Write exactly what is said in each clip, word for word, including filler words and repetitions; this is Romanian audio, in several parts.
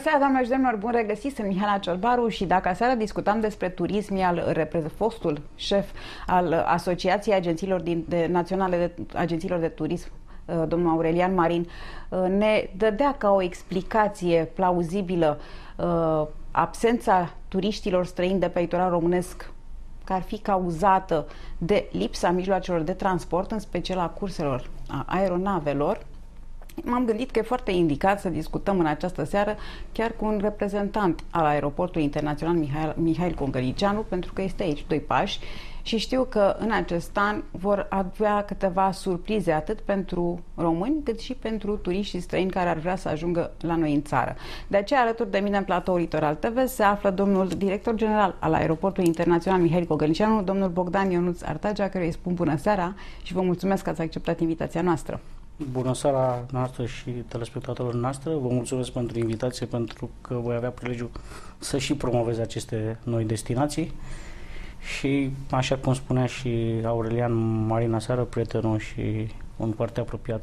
seara, doamnelor și domnilor, bun regăsit, sunt Mihaela Ciorbaru și dacă aseară discutam despre turism, al fostul șef al Asociației Agențiilor din, de, Naționale de Agențiilor de Turism, domnul Aurelian Marin, ne dădea ca o explicație plauzibilă absența turiștilor străini de pe litoralul românesc, că ar fi cauzată de lipsa mijloacelor de transport, în special a curselor, a aeronavelor. M-am gândit că e foarte indicat să discutăm în această seară chiar cu un reprezentant al Aeroportului Internațional Mihail, Mihail Congălnicianu, pentru că este aici doi pași și știu că în acest an vor avea câteva surprize atât pentru români cât și pentru turiștii străini care ar vrea să ajungă la noi în țară. De aceea, alături de mine în platoul Litoral T V se află domnul director general al Aeroportului Internațional Mihail Congălnicianu, domnul Bogdan Ionuț Artagea, căruia îi spun bună seara și vă mulțumesc că ați acceptat invitația noastră. Bună seara noastră și telespectatorilor noastre. Vă mulțumesc pentru invitație, pentru că voi avea prilejul să și promovez aceste noi destinații. Și, așa cum spunea și Aurelian Marin aseară, prietenul și un foarte apropiat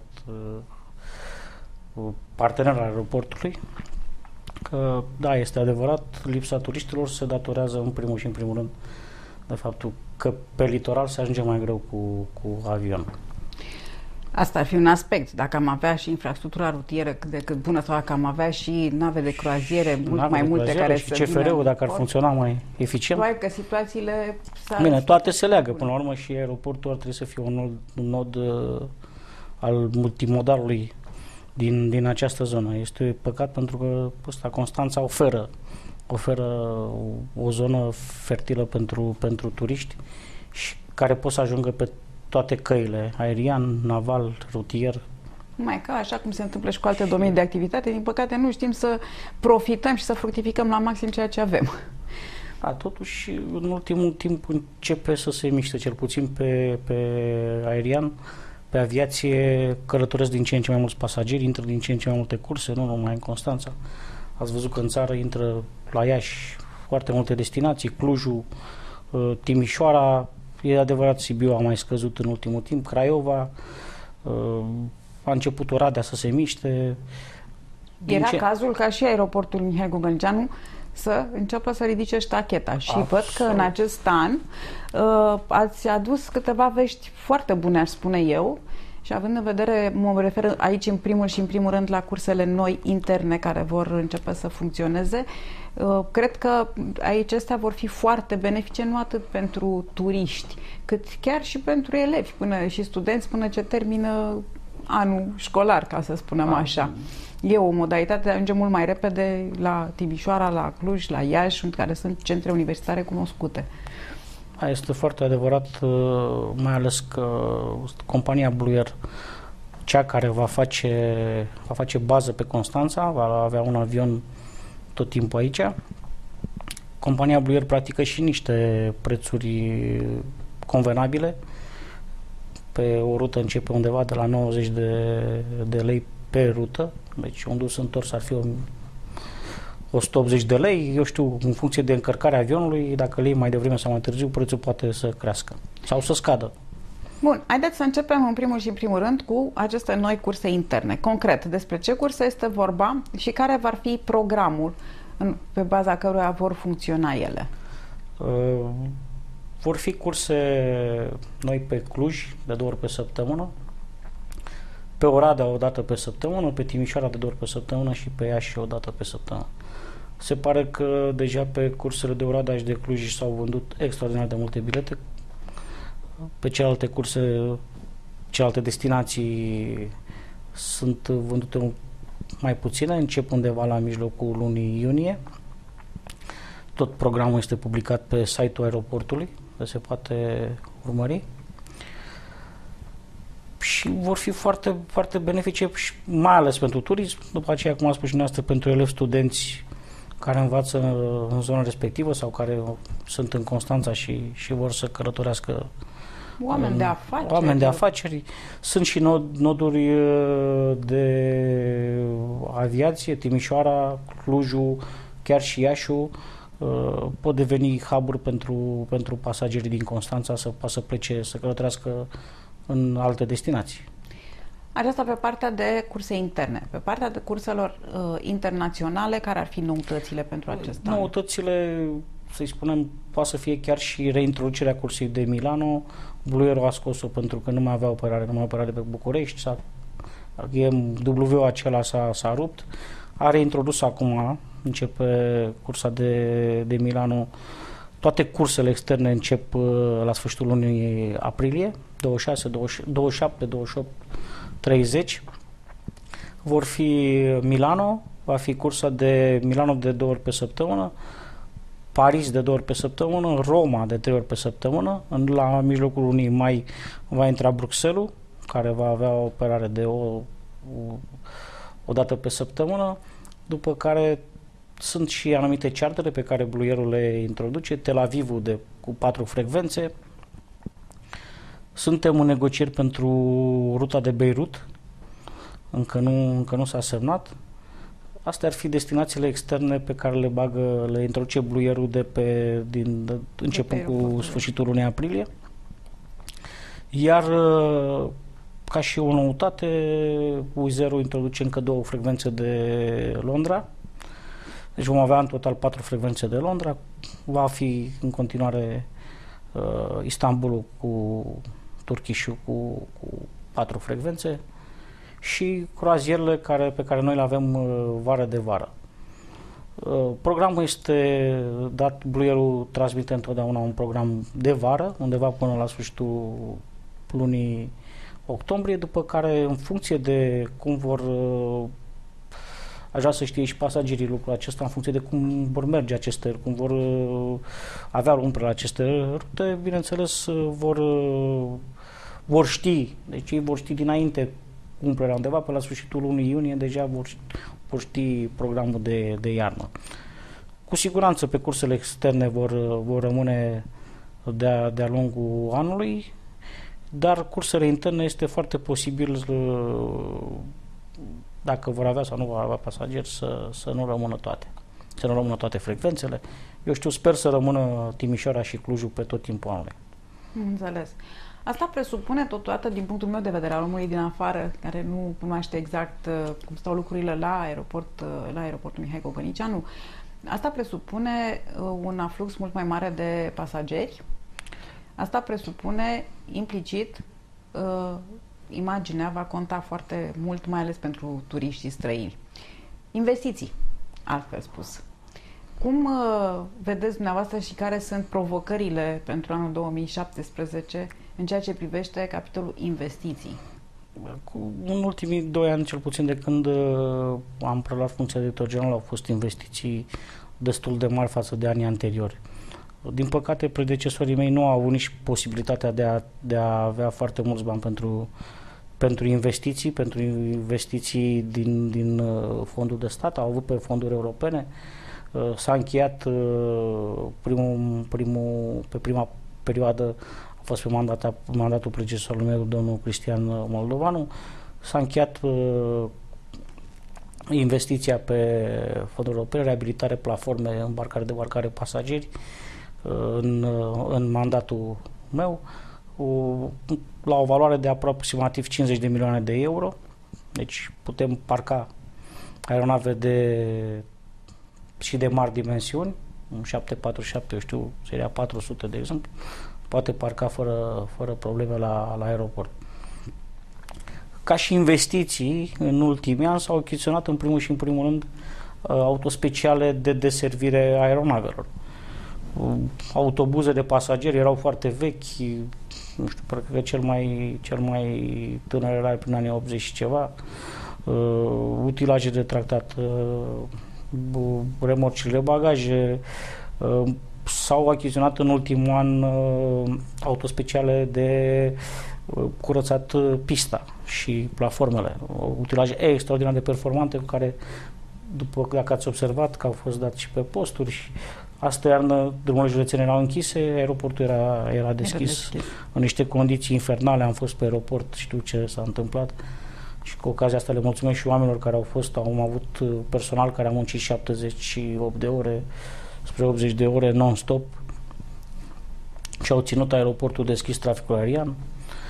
uh, partener al aeroportului, că, da, este adevărat, lipsa turiștilor se datorează în primul și în primul rând de faptul că pe litoral se ajunge mai greu cu, cu avion. Asta ar fi un aspect. Dacă am avea și infrastructura rutieră cât de cât bună sau dacă am avea și nave de croaziere mult nave mai de multe care și să C F R-ul, dacă ar funcționat mai eficient. Probabil că situațiile... Bine, toate se leagă. Până la urmă și aeroportul ar trebui să fie un nod, un nod uh, al multimodalului din, din această zonă. Este păcat pentru că ăsta, Constanța oferă, oferă o, o zonă fertilă pentru, pentru turiști și care pot să ajungă pe toate căile, aerian, naval, rutier. Numai că, așa cum se întâmplă și cu alte domenii de activitate, din păcate nu știm să profităm și să fructificăm la maxim ceea ce avem. Da, totuși, în ultimul timp începe să se miște, cel puțin pe, pe aerian, pe aviație, călătoresc din ce în ce mai mulți pasageri, intră din ce în ce mai multe curse, nu numai în Constanța. Ați văzut că în țară intră la Iași foarte multe destinații, Clujul, Timișoara. E adevărat, Sibiu a mai scăzut în ultimul timp, Craiova, a început Oradea să se miște. Era ce... cazul ca și aeroportul Mihail Congălnicianu să înceapă să ridice ștacheta și Absolut. Văd că în acest an uh, ați adus câteva vești foarte bune, aș spune eu, și având în vedere, mă refer aici în primul și în primul rând la cursele noi interne care vor începe să funcționeze, cred că acestea vor fi foarte benefice nu atât pentru turiști, cât chiar și pentru elevi până și studenți până ce termină anul școlar, ca să spunem așa. E o modalitate de a ajunge mult mai repede la Timișoara, la Cluj, la Iași, care sunt centre universitare cunoscute. Este foarte adevărat, mai ales că compania Blue Air, cea care va face, va face bază pe Constanța, va avea un avion tot timpul aici. Compania Blue Air practică și niște prețuri convenabile. Pe o rută începe undeva de la nouăzeci de, de lei pe rută, deci un dus întors ar fi o o sută optzeci de lei, eu știu, în funcție de încărcarea avionului, dacă le iei mai devreme sau mai târziu, prețul poate să crească sau să scadă. Bun, haideți să începem în primul și în primul rând cu aceste noi curse interne. Concret, despre ce curse este vorba și care va fi programul în, pe baza căruia vor funcționa ele? Uh, vor fi curse noi pe Cluj, de două ori pe săptămână, pe Oradea o dată pe săptămână, pe Timișoara de două ori pe săptămână și pe Iași o dată pe săptămână. Se pare că deja pe cursele de Oradea și de Cluj s-au vândut extraordinar de multe bilete. Pe celelalte curse, celelalte destinații sunt vândute mai puține, încep undeva la mijlocul lunii iunie. Tot programul este publicat pe site-ul aeroportului, se poate urmări. Și vor fi foarte, foarte benefice, mai ales pentru turism, după aceea, cum a spus și noastră, pentru elevi, studenți care învață în zona respectivă sau care sunt în Constanța și, și vor să călătorească. Oameni în, de afaceri. Oameni de afaceri. Sunt și nod, noduri de aviație, Timișoara, Clujul, chiar și Iașiul, pot deveni hub-uri pentru, pentru pasagerii din Constanța să poată să plece, să călătorească în alte destinații. Aceasta pe partea de curse interne. Pe partea de curselor uh, internaționale, care ar fi noutățile pentru acest an? Noutățile, să-i spunem, poate să fie chiar și reintroducerea cursei de Milano. Bluierul a scos-o pentru că nu mai avea operare, nu mai operare pe București. S-a, W acela s-a, s-a rupt. A reintrodus acum, începe cursa de, de Milano. Toate cursele externe încep la sfârșitul lunii aprilie, douăzeci și șase, douăzeci și șapte, douăzeci și opt, treizeci. Vor fi Milano, va fi cursa de Milano de două ori pe săptămână, Paris de două ori pe săptămână, Roma de trei ori pe săptămână. La mijlocul lunii mai va intra Bruxelles, care va avea o operare de o, o, o dată pe săptămână, după care sunt și anumite chartere pe care Bluierul le introduce, Tel Avivul de, cu patru frecvențe. Suntem în negocieri pentru ruta de Beirut, încă nu, încă nu s-a semnat. Astea ar fi destinațiile externe pe care le bagă, le introduce Bluierul de pe, din, de, începând de cu sfârșitul lunii aprilie. Iar ca și o noutate, U zero introduce încă două frecvențe de Londra. Deci vom avea în total patru frecvențe de Londra. Va fi în continuare uh, Istanbulul cu Turkish-ul cu, cu patru frecvențe și croazierele care, pe care noi le avem uh, vară de vară. Uh, programul este dat, Bluierul transmite întotdeauna un program de vară, undeva până la sfârșitul lunii octombrie, după care, în funcție de cum vor uh, aș vrea să știe și pasagerii lucrul acesta, în funcție de cum vor merge aceste, cum vor uh, avea umple la aceste rute, bineînțeles uh, vor, uh, vor ști, deci ei vor ști dinainte umplerea undeva, pe la sfârșitul lunii iunie deja vor, vor ști programul de, de iarnă. Cu siguranță pe cursele externe vor, vor rămâne de-a, de-a lungul anului, dar cursele interne este foarte posibil uh, dacă vor avea sau nu vor avea pasageri, să, să nu rămână toate. Să nu rămână toate frecvențele. Eu știu, sper să rămână Timișoara și Clujul pe tot timpul anului. Înțeles. Asta presupune totodată, din punctul meu de vedere, al omului din afară, care nu cunoaște exact uh, cum stau lucrurile la aeroport, uh, la aeroportul Mihai Gogănicianu, asta presupune uh, un aflux mult mai mare de pasageri. Asta presupune implicit uh, imaginea va conta foarte mult, mai ales pentru turiștii străini. Investiții, altfel spus. Cum uh, vedeți dumneavoastră și care sunt provocările pentru anul două mii șaptesprezece în ceea ce privește capitolul investiții? Cu, în ultimii doi ani, cel puțin de când uh, am preluat funcția de director general, au fost investiții destul de mari față de anii anteriori. Din păcate, predecesorii mei nu au avut nici posibilitatea de a, de a avea foarte mulți bani pentru, pentru investiții, pentru investiții din, din fondul de stat, au avut pe fonduri europene. S-a încheiat primul, primul, pe prima perioadă, a fost pe mandata, mandatul predecesorului meu, domnul Cristian Moldovanu, s-a încheiat investiția pe fonduri europene, reabilitare, platforme, îmbarcare, debarcare, pasageri, În, în mandatul meu, o, la o valoare de aproximativ cincizeci de milioane de euro. Deci putem parca aeronave de, și de mari dimensiuni, un șapte patru șapte, eu știu, seria patru sute de exemplu, poate parca fără, fără probleme la, la aeroport. Ca și investiții, în ultimii ani s-au achiziționat în primul și în primul rând autospeciale de deservire aeronavelor. Autobuze de pasageri erau foarte vechi, nu știu, parcă că cel mai, cel mai tânăr era prin anii optzeci și ceva, uh, utilaje de tractat, uh, remorcile de bagaje, uh, s-au achiziționat în ultimul an uh, autospeciale de uh, curățat pista și platformele, utilaje extraordinar de performante cu care, după dacă ați observat că au fost dat și pe posturi, și astă iarnă drumurile județene erau închise, aeroportul era, era deschis, era deschis în niște condiții infernale. Am fost pe aeroport, știu ce s-a întâmplat și cu ocazia asta le mulțumesc și oamenilor care au fost, am avut personal care a muncit șaptezeci și opt de ore, spre optzeci de ore non-stop și au ținut aeroportul deschis traficul aerian.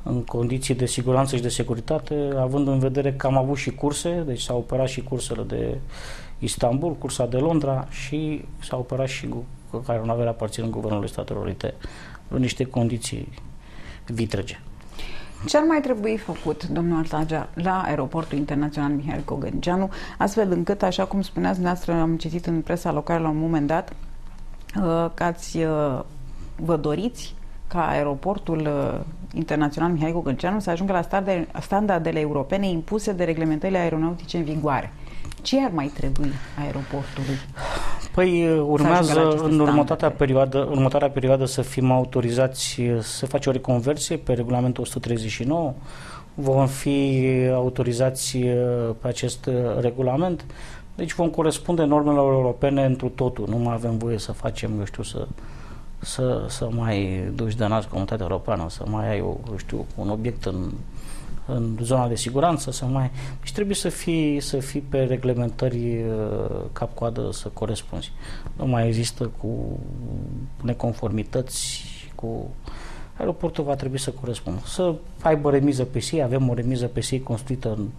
în condiții de siguranță și de securitate, având în vedere că am avut și curse, deci s-au operat și cursele de Istanbul, cursa de Londra și s-a operat și care nu avea aparținând Guvernului Statelor Unite în niște condiții vitrege. Ce ar mai trebui făcut, domnul Artagea, la Aeroportul Internațional Mihail Gogănceanu, astfel încât, așa cum spuneați dumneavoastră, am citit în presa locală la un moment dat, că ați, vă doriți ca Aeroportul Internațional Mihail Gogănceanu să ajungă la standardele europene impuse de reglementările aeronautice în vigoare. Ce ar mai trebui aeroportului? Păi urmează în următoarea perioadă, următoarea perioadă să fim autorizați să facem o reconversie pe regulamentul o sută treizeci și nouă. Vom fi autorizați pe acest regulament. Deci vom corespunde normelor europene întru totul. Nu mai avem voie să facem, eu știu, să, să, să mai duci de nas comunitatea europeană, să mai ai, eu știu, un obiect în în zona de siguranță, să mai... Deci trebuie să fii, să fii pe reglementări cap-coadă, să corespunzi. Nu mai există cu neconformități, cu... Aeroportul va trebui să corespundă. Să aibă remiză pe si, avem o remiză pe si construită în,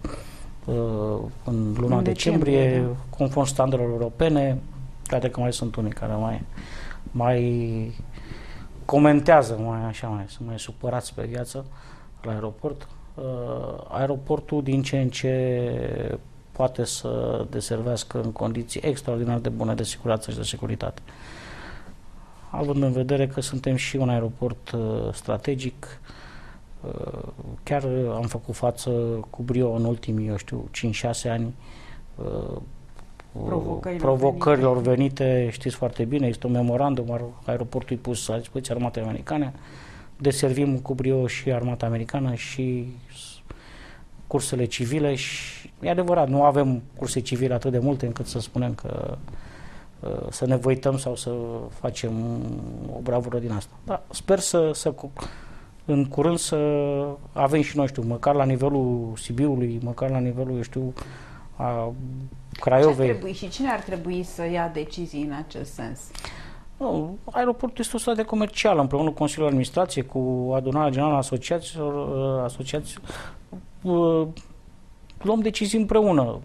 în luna în decembrie, decembrie da. Conform standardelor europene. Poate că mai sunt unii care mai, mai comentează, mai așa, mai, sunt mai supărați pe viață la aeroport. Aeroportul din ce în ce poate să deservească în condiții extraordinar de bune de siguranță și de securitate. Având în vedere că suntem și un aeroport strategic, chiar am făcut față cu brio în ultimii, eu știu, cinci șase ani provocărilor, provocărilor venite. venite, știți foarte bine, este un memorandum, aeroportul e pus la dispoziția Armatei Americane, deservim cu brio și armata americană și cursele civile și e adevărat, nu avem curse civile atât de multe încât să spunem că să ne văităm sau să facem o bravură din asta. Da, sper să, să în curând să avem și noi, știu, măcar la nivelul Sibiului, măcar la nivelul, eu știu, a Craiovei. Ce ar trebui și cine ar trebui să ia decizii în acest sens? Nu, aeroportul este o societate comercială, împreună cu Consiliul de Administrație, cu Adunarea Generală a Asociațiilor, asociații, luăm decizii împreună.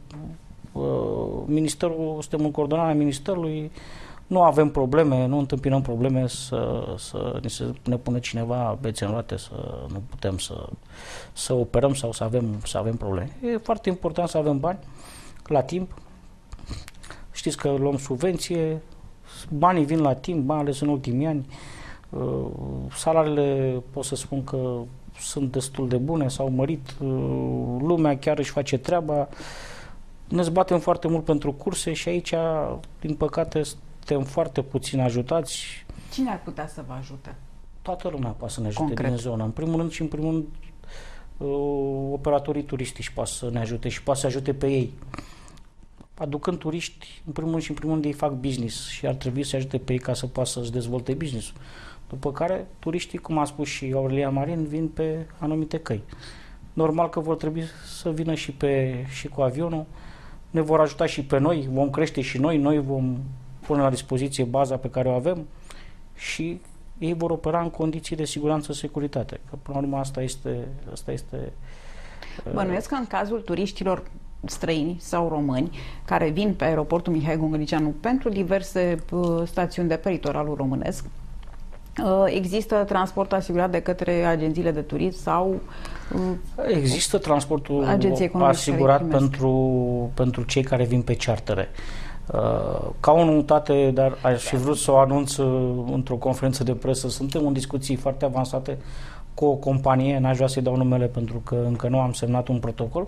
Ministerul, suntem în coordonarea Ministerului, nu avem probleme, nu întâmpinăm probleme să, să ne, se, ne pună cineva bețe în roate, să nu putem să, să operăm sau să avem, să avem probleme. E foarte important să avem bani la timp. Știți că luăm subvenție, banii vin la timp, mai ales în ultimii ani. Salariile, pot să spun că sunt destul de bune, s-au mărit, lumea chiar își face treaba. Ne zbatem foarte mult pentru curse și aici, din păcate, suntem foarte puțin ajutați. Cine ar putea să vă ajute? Toată lumea poate să ne ajute Concret. din zonă. În primul rând și în primul rând operatorii turistici poate să ne ajute și poate să ajute pe ei. Aducând turiști, în primul rând și în primul rând ei fac business și ar trebui să ajute pe ei ca să poată să-și dezvolte business-ul. După care turiștii, cum a spus și Aurelian Marin, vin pe anumite căi. Normal că vor trebui să vină și, pe, și cu avionul, ne vor ajuta și pe noi, vom crește și noi, noi vom pune la dispoziție baza pe care o avem și ei vor opera în condiții de siguranță și securitate. Că până la urmă asta este... Asta este Bănuiesc că în cazul turiștilor străini sau români care vin pe aeroportul Mihai Gogănceanu pentru diverse uh, stațiuni de pe litoralul românesc, uh, există transport asigurat de către agențiile de turism sau uh, există transportul asigurat pentru, pentru cei care vin pe chartere. Uh, ca o noutate, dar aș fi vrut să o anunț uh, într-o conferință de presă, suntem în discuții foarte avansate cu o companie, n-aș vrea să-i dau numele pentru că încă nu am semnat un protocol,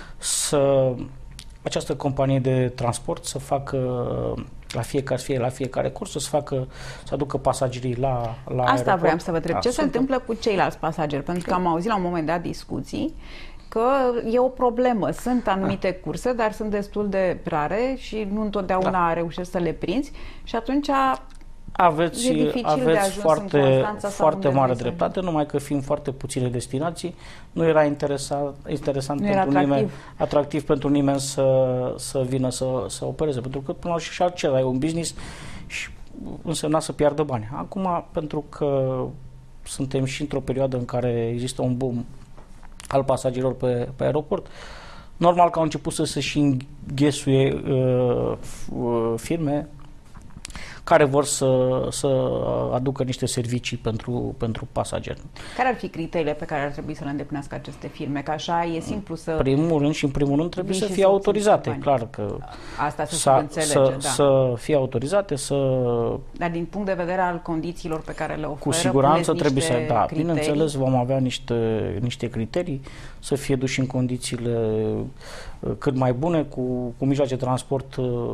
să această companie de transport să facă la fiecare, fie la fiecare curs, să facă, să aducă pasagerii la, la Asta aeroport. vreau să vă întreb. Da, ce se întâmplă cu ceilalți pasageri? Pentru că am auzit la un moment dat discuții că e o problemă. Sunt anumite da. curse, dar sunt destul de rare și nu întotdeauna da. reușesc să le prinzi și atunci aveți, aveți foarte, foarte mare dreptate, numai că fiind foarte puține destinații, nu era interesant, interesant nu pentru era atractiv. nimeni, atractiv pentru nimeni să, să vină să, să opereze, pentru că până la urmă și altceva, e un business și însemna să piardă bani. Acum, pentru că suntem și într-o perioadă în care există un boom al pasagerilor pe, pe aeroport. Normal că au început să se și înghesuie uh, uh, firme care vor să, să aducă niște servicii pentru, pentru pasageri. Care ar fi criteriile pe care ar trebui să le îndeplinească aceste firme? Că așa e simplu să... Primul rând și în primul rând trebuie să fie autorizate, clar că... Asta se subînțelege, să, da. Să fie autorizate, să... Dar din punct de vedere al condițiilor pe care le oferă, cu siguranță trebuie să... Da, criterii? bineînțeles, vom avea niște, niște criterii, să fie duși în condițiile cât mai bune, cu, cu mijloace de transport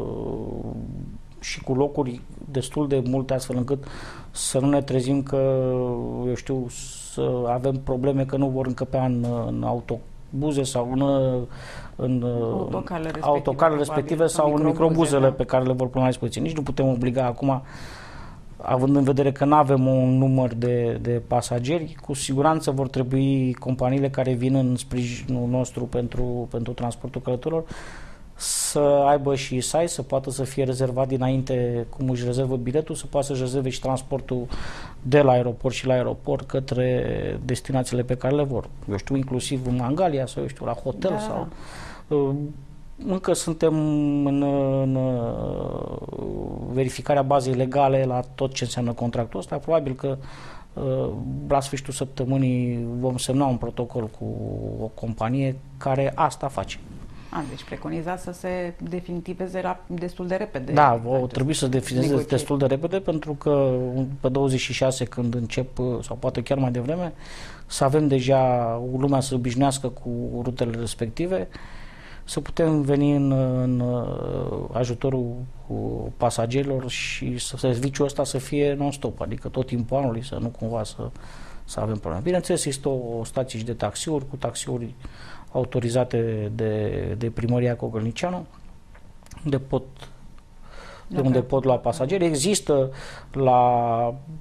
și cu locuri destul de multe, astfel încât să nu ne trezim că, eu știu, să avem probleme că nu vor încăpea în, în autobuze sau în, în autocarele respective, autocarele respective sau în microbuzele da. pe care le vor pune la dispoziție. Nici nu putem obliga acum, având în vedere că nu avem un număr de, de pasageri, cu siguranță vor trebui companiile care vin în sprijinul nostru pentru, pentru transportul călătorilor să aibă și site, să poată să fie rezervat dinainte cum își rezervă biletul, să poată să-și rezerve și transportul de la aeroport și la aeroport către destinațiile pe care le vor. Eu știu, inclusiv în Mangalia sau, eu știu, la hotel da. sau... Încă suntem în, în verificarea bazei legale la tot ce înseamnă contractul ăsta. Probabil că la sfârșitul săptămânii vom semna un protocol cu o companie care asta face. A, deci preconizați să se definitiveze la, destul de repede. Da, o trebuie să definitiveze destul de repede, pentru că pe douăzeci și șase, când încep, sau poate chiar mai devreme, să avem deja lumea să obișnuiască cu rutele respective, să putem veni în, în ajutorul pasagerilor și să serviciul ăsta să fie non-stop, adică tot timpul anului, să nu cumva să, să avem probleme. Bineînțeles, există o, o stație și de taxiuri, cu taxiuri autorizate de, de primăria Cogălnicianu, unde pot, de unde pot lua pasageri. Există la,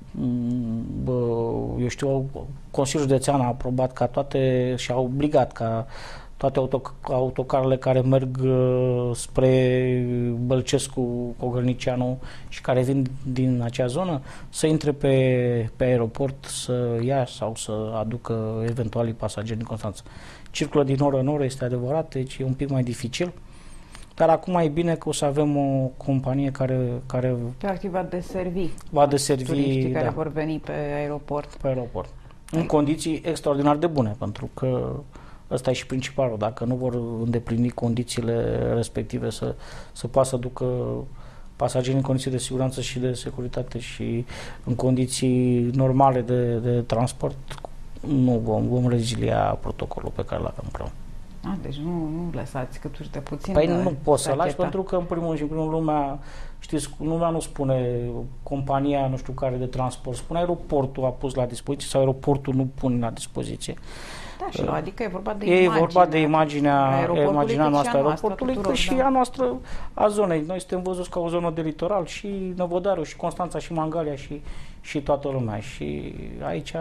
eu știu, Consiliul Județean a aprobat ca toate și a obligat ca toate autocarele care merg spre Bălcescu, Cogălnicianu și care vin din acea zonă să intre pe, pe aeroport să ia sau să aducă eventualii pasageri din Constanța. Circulă din oră în oră, este adevărat, deci e un pic mai dificil. Dar acum e bine că o să avem o companie care... care practic va deservi, va deservi turiștii care da, vor veni pe aeroport. Pe aeroport. În condiții extraordinar de bune, pentru că ăsta e și principalul. Dacă nu vor îndeplini condițiile respective să, să poată să ducă pasagerii în condiții de siguranță și de securitate și în condiții normale de, de transport, nu vom, vom rezilia protocolul pe care l-avem împreună. A, deci nu, nu lăsați câturi de puțin. Păi nu poți să lași, pentru că în primul și în primul lumea, știți, lumea nu spune compania nu știu care de transport, spune aeroportul a pus la dispoziție sau aeroportul nu pune la dispoziție. Da, și adică e vorba de e imaginea, vorba de imaginea, imaginea noastră a aeroportului, tuturor, cât și da. a noastră a zonei. Noi suntem văzuți ca o zonă de litoral, și Năvodariu, și Constanța, și Mangalia, și, și toată lumea. Și aici,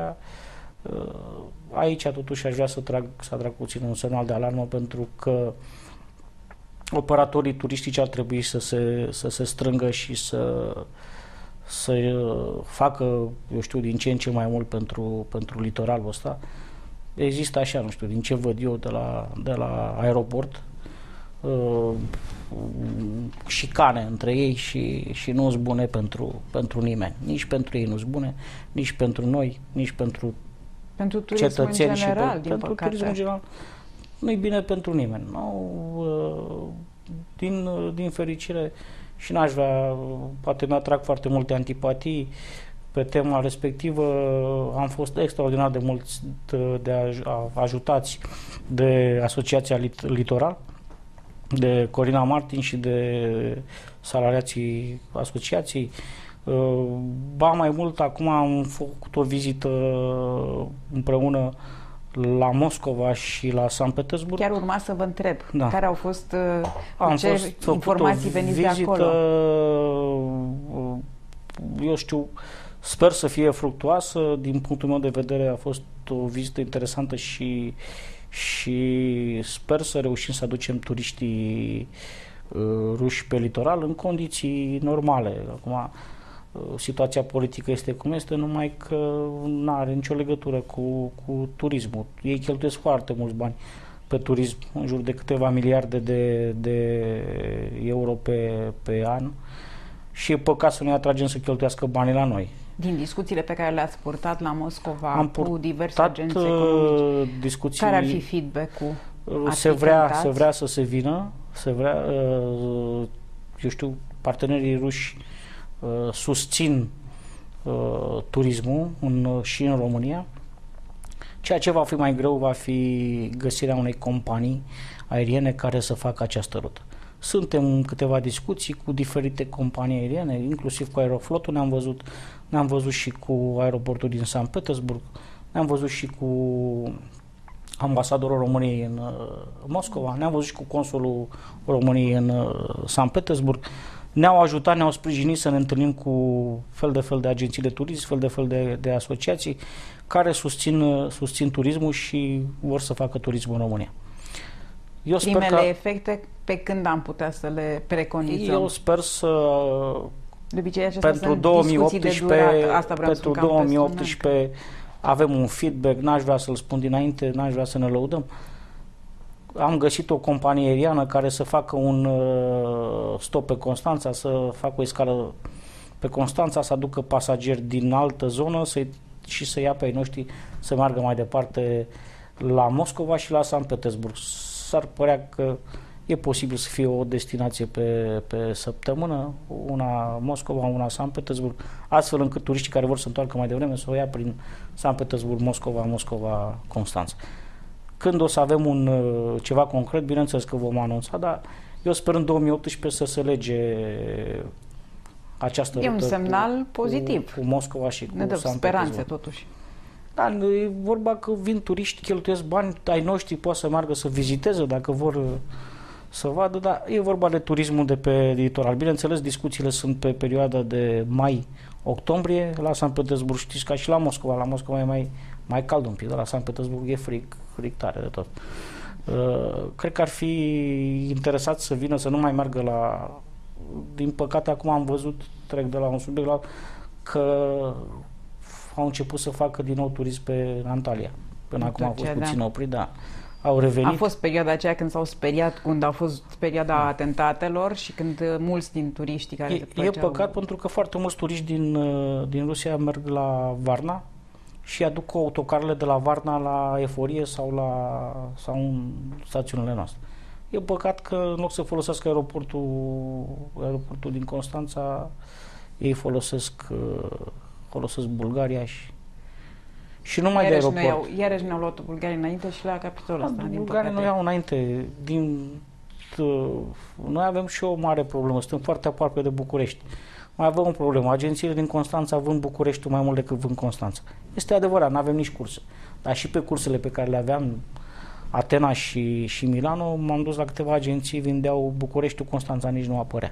aici totuși aș vrea să, trag, să atrag puțin un semnal de alarmă, pentru că operatorii turistici ar trebui să se, să se strângă și să, să facă, eu știu, din ce în ce mai mult pentru, pentru litoralul ăsta. Există așa, nu știu, din ce văd eu de la, de la aeroport, uh, șicane între ei și, și nu sunt bune pentru, pentru nimeni. Nici pentru ei nu sunt bune, nici pentru noi, nici pentru, pentru cetățeni în general, și din pentru păcate. turismul în general. Nu e bine pentru nimeni. Nu, uh, din, din fericire, și n-aș vrea, poate mi-atrag foarte multe antipatii pe tema respectivă, am fost extraordinar de mulți de, de aj, ajutați de Asociația Lit, Litoral, de Corina Martin și de salariații asociației. Ba mai mult, acum am făcut o vizită împreună la Moscova și la Sankt Petersburg. Chiar urma să vă întreb, da. care au fost, am ce fost informații veniți de acolo? Eu știu, sper să fie fructuoasă. Din punctul meu de vedere a fost o vizită interesantă și, și sper să reușim să aducem turiștii uh, ruși pe litoral în condiții normale. Acum, situația politică este cum este, numai că nu are nicio legătură cu, cu turismul. Ei cheltuiesc foarte mulți bani pe turism, în jur de câteva miliarde de, de euro pe, pe an, și e păcat să ne atragem să cheltuiască banii la noi. Din discuțiile pe care le-ați purtat la Moscova Am cu diverse agenți uh, economice, discuții, care ar fi feedback-ul? Se vrea, se vrea să se vină, se vrea, uh, eu știu, partenerii ruși uh, susțin uh, turismul în, și în România. Ceea ce va fi mai greu va fi găsirea unei companii aeriene care să facă această rută. Suntem în câteva discuții cu diferite companii aeriene, inclusiv cu Aeroflotul ne-am văzut, ne-am văzut și cu aeroportul din Sankt Petersburg, ne-am văzut și cu ambasadorul României în uh, Moscova, ne-am văzut și cu consulul României în uh, Sankt Petersburg. Ne-au ajutat, ne-au sprijinit să ne întâlnim cu fel de fel de agenții de turism, fel de fel de, de asociații care susțin, susțin turismul și vor să facă turismul în România. Eu Primele sper că, efecte pe când am putea să le preconizăm? Eu sper să... De obicei, pentru două mii optsprezece, Asta vreau pentru să două mii optsprezece avem un feedback, n-aș vrea să-l spun dinainte, n-aș vrea să ne lăudăm. Am găsit o companie aeriană care să facă un uh, stop pe Constanța, să facă o escală pe Constanța, să aducă pasageri din altă zonă să și să ia pe ai noștri să meargă mai departe la Moscova și la Sankt Petersburg. S-ar părea că e posibil să fie o destinație pe, pe săptămână, una Moscova, una Sankt Petersburg, astfel încât turiștii care vor să întoarcă mai devreme să o ia prin Sankt Petersburg, Moscova, Moscova, Constanța. Când o să avem un, ceva concret, bineînțeles că vom anunța, dar eu sper în două mii optsprezece să se lege această rută. E un semnal cu, pozitiv. Cu, cu Moscova și cu ne dă Sankt speranțe Petersburg. totuși. Da, e vorba că vin turiști, cheltuiesc bani, ai noștri poate să meargă să viziteze dacă vor să vadă, dar e vorba de turismul de pe litoral. Bineînțeles, discuțiile sunt pe perioada de mai-octombrie, la Sankt Petersburg știți ca și la Moscova, la Moscova e mai, mai cald un pic, dar la Sankt Petersburg e frig, frig tare de tot. Uh, cred că ar fi interesat să vină, să nu mai meargă la... Din păcate, acum am văzut, trec de la un subiect la că au început să facă din nou turism pe Antalya. Până acum a fost puțin da. oprit, da. Au revenit. A fost perioada aceea când s-au speriat, când a fost perioada da. atentatelor și când mulți din turiștii care... E, e păcat pentru că foarte mulți turiști din, din Rusia merg la Varna și aduc autocarele de la Varna la Eforie sau la sau în stațiunile noastre. E păcat că în loc să folosească aeroportul, aeroportul din Constanța, ei folosesc, folosesc Bulgaria și și numai iarăși de aeroport. Ne-au, iarăși ne-au luat Bulgaria înainte și la capitolul ăsta. Bulgaria nu iau înainte. Din, uh, noi avem și o mare problemă. Suntem foarte aproape de București. Mai avem o problemă. Agențiile din Constanța vând Bucureștiul mai mult decât vând Constanța. Este adevărat, nu avem nici curse. Dar și pe cursele pe care le aveam, Atena și, și Milano, m-am dus la câteva agenții, vindeau Bucureștiul, Constanța nici nu apărea.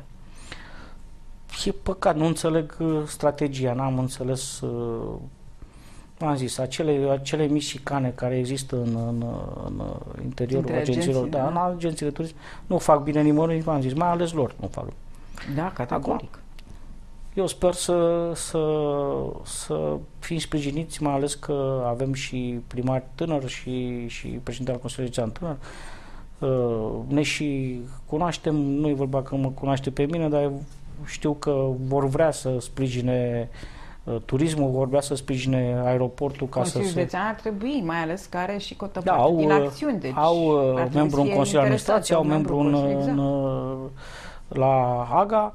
E păcat, nu înțeleg strategia, n-am înțeles... Uh, am zis, acele, acele mici șicane care există în, în, în interiorul Între agențiilor, agenții, da, da, în agenții de turism, nu fac bine nimănui, am zis, mai ales lor nu fac. Da, categoric. Acum, eu sper să, să, să fim sprijiniți, mai ales că avem și primari tânăr și, și președintele Consiliului Județean tânăr. Ne și cunoaștem, nu e vorba că mă cunoaște pe mine, dar știu că vor vrea să sprijine turismul, vorbea să sprijine aeroportul ca Consiliul să... Județean ar trebui, mai ales că are și cotă da, parte au, din acțiuni. Deci au membru în Consiliul Administrației, au membru în, exact. în, la Haga,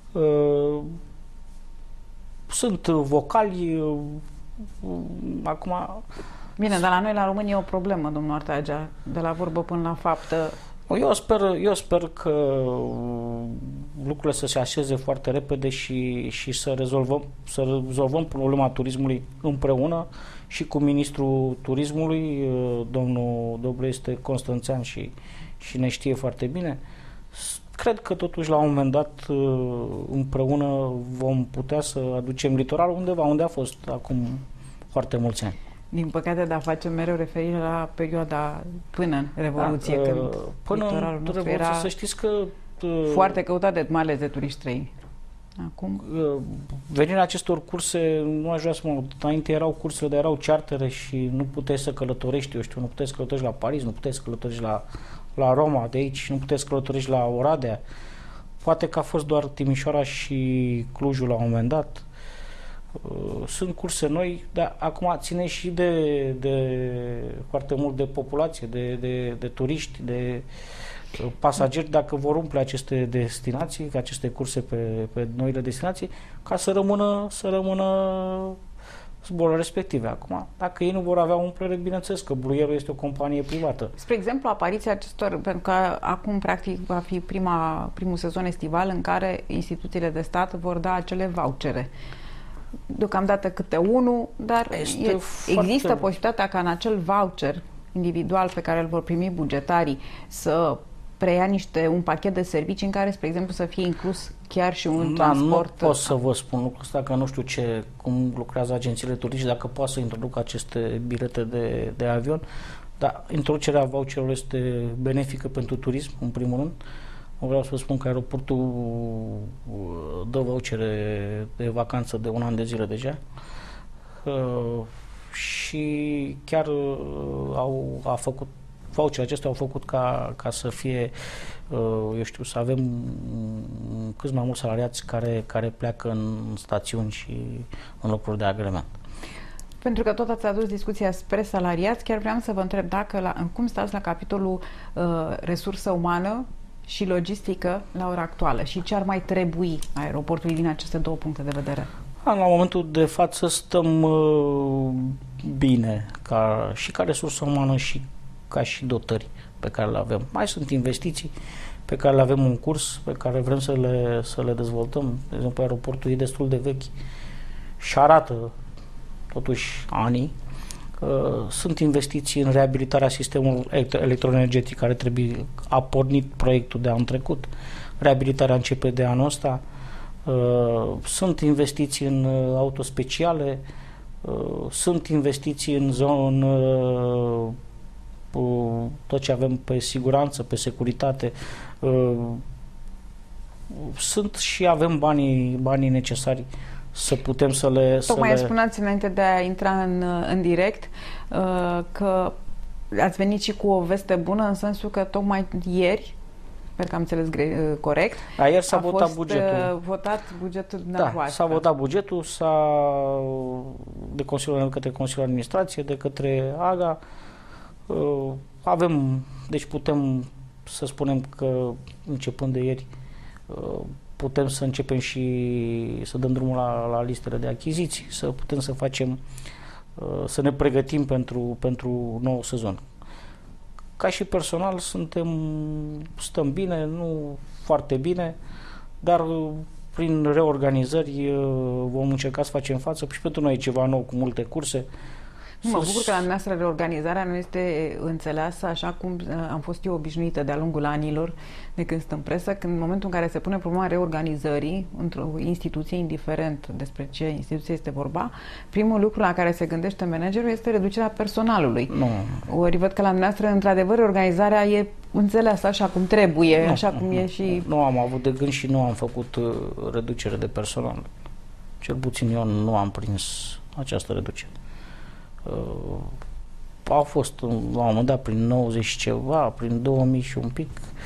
sunt vocali, acum... Bine, dar la noi, la România, e o problemă, domnul Artagea, de la vorbă până la faptă. Eu sper, eu sper că lucrurile să se așeze foarte repede și, și să, rezolvăm, să rezolvăm problema turismului împreună și cu ministrul turismului, domnul Dobru este constanțean și, și ne știe foarte bine. Cred că totuși la un moment dat împreună vom putea să aducem litoralul undeva unde a fost acum foarte mulți ani. Din păcate, dar facem mereu referire la perioada până în Revoluție, da, când până în Revoluție, era să știți că foarte căutat, de, mai ales de turiști străini. acum? Venirea acestor curse, nu aș vrea să mă... Înainte erau cursele, dar erau chartere și nu puteai să călătorești, eu știu, nu puteai să călătorești la Paris, nu puteai să călătorești la, la Roma de aici, nu puteai să călătorești la Oradea. Poate că a fost doar Timișoara și Clujul la un moment dat. Sunt curse noi, dar acum ține și de, de foarte mult de populație, de, de, de turiști, de pasageri, dacă vor umple aceste destinații, aceste curse pe, pe noile destinații, ca să rămână, să rămână zborurile respective. Acum, dacă ei nu vor avea umplere, bineînțeles că Bluierul este o companie privată. Spre exemplu, apariția acestor, pentru că acum practic va fi prima, primul sezon estival în care instituțiile de stat vor da acele vouchere. Deocamdată câte unul, dar Este e, foarte... există posibilitatea ca în acel voucher individual pe care îl vor primi bugetarii să preia niște, un pachet de servicii în care, spre exemplu, să fie inclus chiar și un da, transport. Nu pot să vă spun lucrul ăsta, că nu știu ce, cum lucrează agențiile turistice, dacă poate să introducă aceste bilete de, de avion, dar introducerea voucherului este benefică pentru turism, în primul rând. Vreau să vă spun că aeroportul dă vouchere de vacanță de un an de zile deja. Uh, și chiar uh, au a făcut voucherele acestea au făcut ca, ca să fie, uh, eu știu, să avem câți mai mulți salariați care, care pleacă în stațiuni și în locuri de agrement. Pentru că tot ați adus discuția spre salariați, chiar vreau să vă întreb dacă la, cum stați la capitolul uh, resursă umană și logistică la ora actuală și ce ar mai trebui aeroportului din aceste două puncte de vedere? La momentul de față stăm uh, bine ca, și ca resursă umană și ca și dotări pe care le avem. Mai sunt investiții pe care le avem în curs, pe care vrem să le, să le dezvoltăm. De exemplu, aeroportul e destul de vechi și arată totuși anii. Uh, sunt investiții în reabilitarea sistemului electroenergetic care trebuie, a pornit proiectul de anul trecut. Reabilitarea începe de anul ăsta. Uh, sunt investiții în uh, auto speciale, uh, sunt investiții în zonă, uh, uh, tot ce avem pe siguranță, pe securitate. Uh, sunt și avem banii, banii necesari să putem să le... Tocmai să le... spuneați înainte de a intra în, în direct uh, că ați venit și cu o veste bună, în sensul că tocmai ieri, sper că am înțeles gre- corect, A, ieri s-a a votat fost bugetul. votat bugetul dumneavoastră. Da, s-a votat bugetul, s-a de Consiliul, de către Consiliul Administrație, de către A G A. Uh, avem, deci putem să spunem că începând de ieri uh, putem să începem și să dăm drumul la, la listele de achiziții, să putem să facem, să ne pregătim pentru, pentru nou sezon. Ca și personal suntem, stăm bine, nu foarte bine, dar prin reorganizări vom încerca să facem față și pentru noi e ceva nou cu multe curse. Nu, mă bucur că la noastră reorganizarea nu este înțeleasă așa cum am fost eu obișnuită de-a lungul anilor de când sunt în presă, când în momentul în care se pune problema reorganizării într-o instituție, indiferent despre ce instituție este vorba, primul lucru la care se gândește managerul este reducerea personalului. Nu. Ori văd că la noastră, într-adevăr, reorganizarea e înțeleasă așa cum trebuie, nu, așa cum nu, e și... Nu am avut de gând și nu am făcut uh, reducere de personal. Cel puțin eu nu am prins această reducere. Uh, au fost la un moment dat prin nouăzeci și ceva, prin două mii și un pic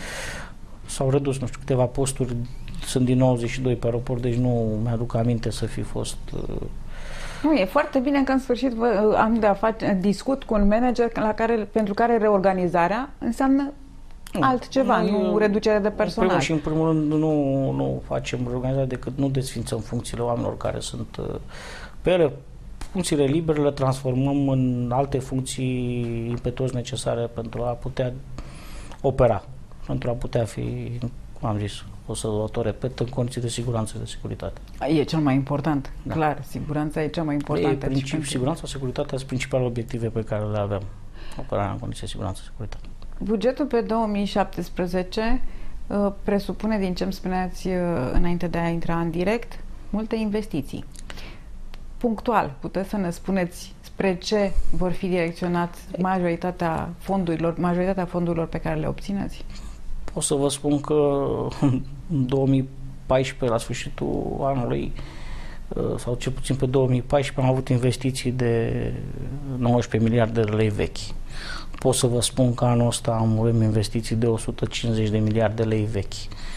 s-au redus, nu știu, câteva posturi, sunt din nouăzeci și doi pe aeroport, deci nu mi-aduc aminte să fi fost uh... Nu, e foarte bine că în sfârșit vă, am de a face, discut cu un manager la care, pentru care reorganizarea înseamnă nu, altceva, noi, nu reducere de personal. În primul și în primul rând nu, nu facem reorganizare decât nu desfințăm funcțiile oamenilor care sunt uh, pe ele. Funcțiile libere le transformăm în alte funcții impetuos necesare pentru a putea opera, pentru a putea fi, cum am zis, o să o repet, în condiții de siguranță și de securitate. E cel mai important, da. Clar, siguranța e cea mai importantă. E principiu, siguranța, securitatea sunt principalele obiective pe care le avem, operarea în condiții de siguranță și securitate. Bugetul pe două mii șaptesprezece uh, presupune, din ce îmi spuneați uh, înainte de a intra în direct, multe investiții. Punctual, puteți să ne spuneți spre ce vor fi direcționat majoritatea fondurilor, majoritatea fondurilor pe care le obțineți? Pot să vă spun că în două mii paisprezece, la sfârșitul anului, sau cel puțin pe două mii paisprezece, am avut investiții de nouăsprezece miliarde de lei vechi. Pot să vă spun că anul ăsta am avem investiții de o sută cincizeci de miliarde de lei vechi.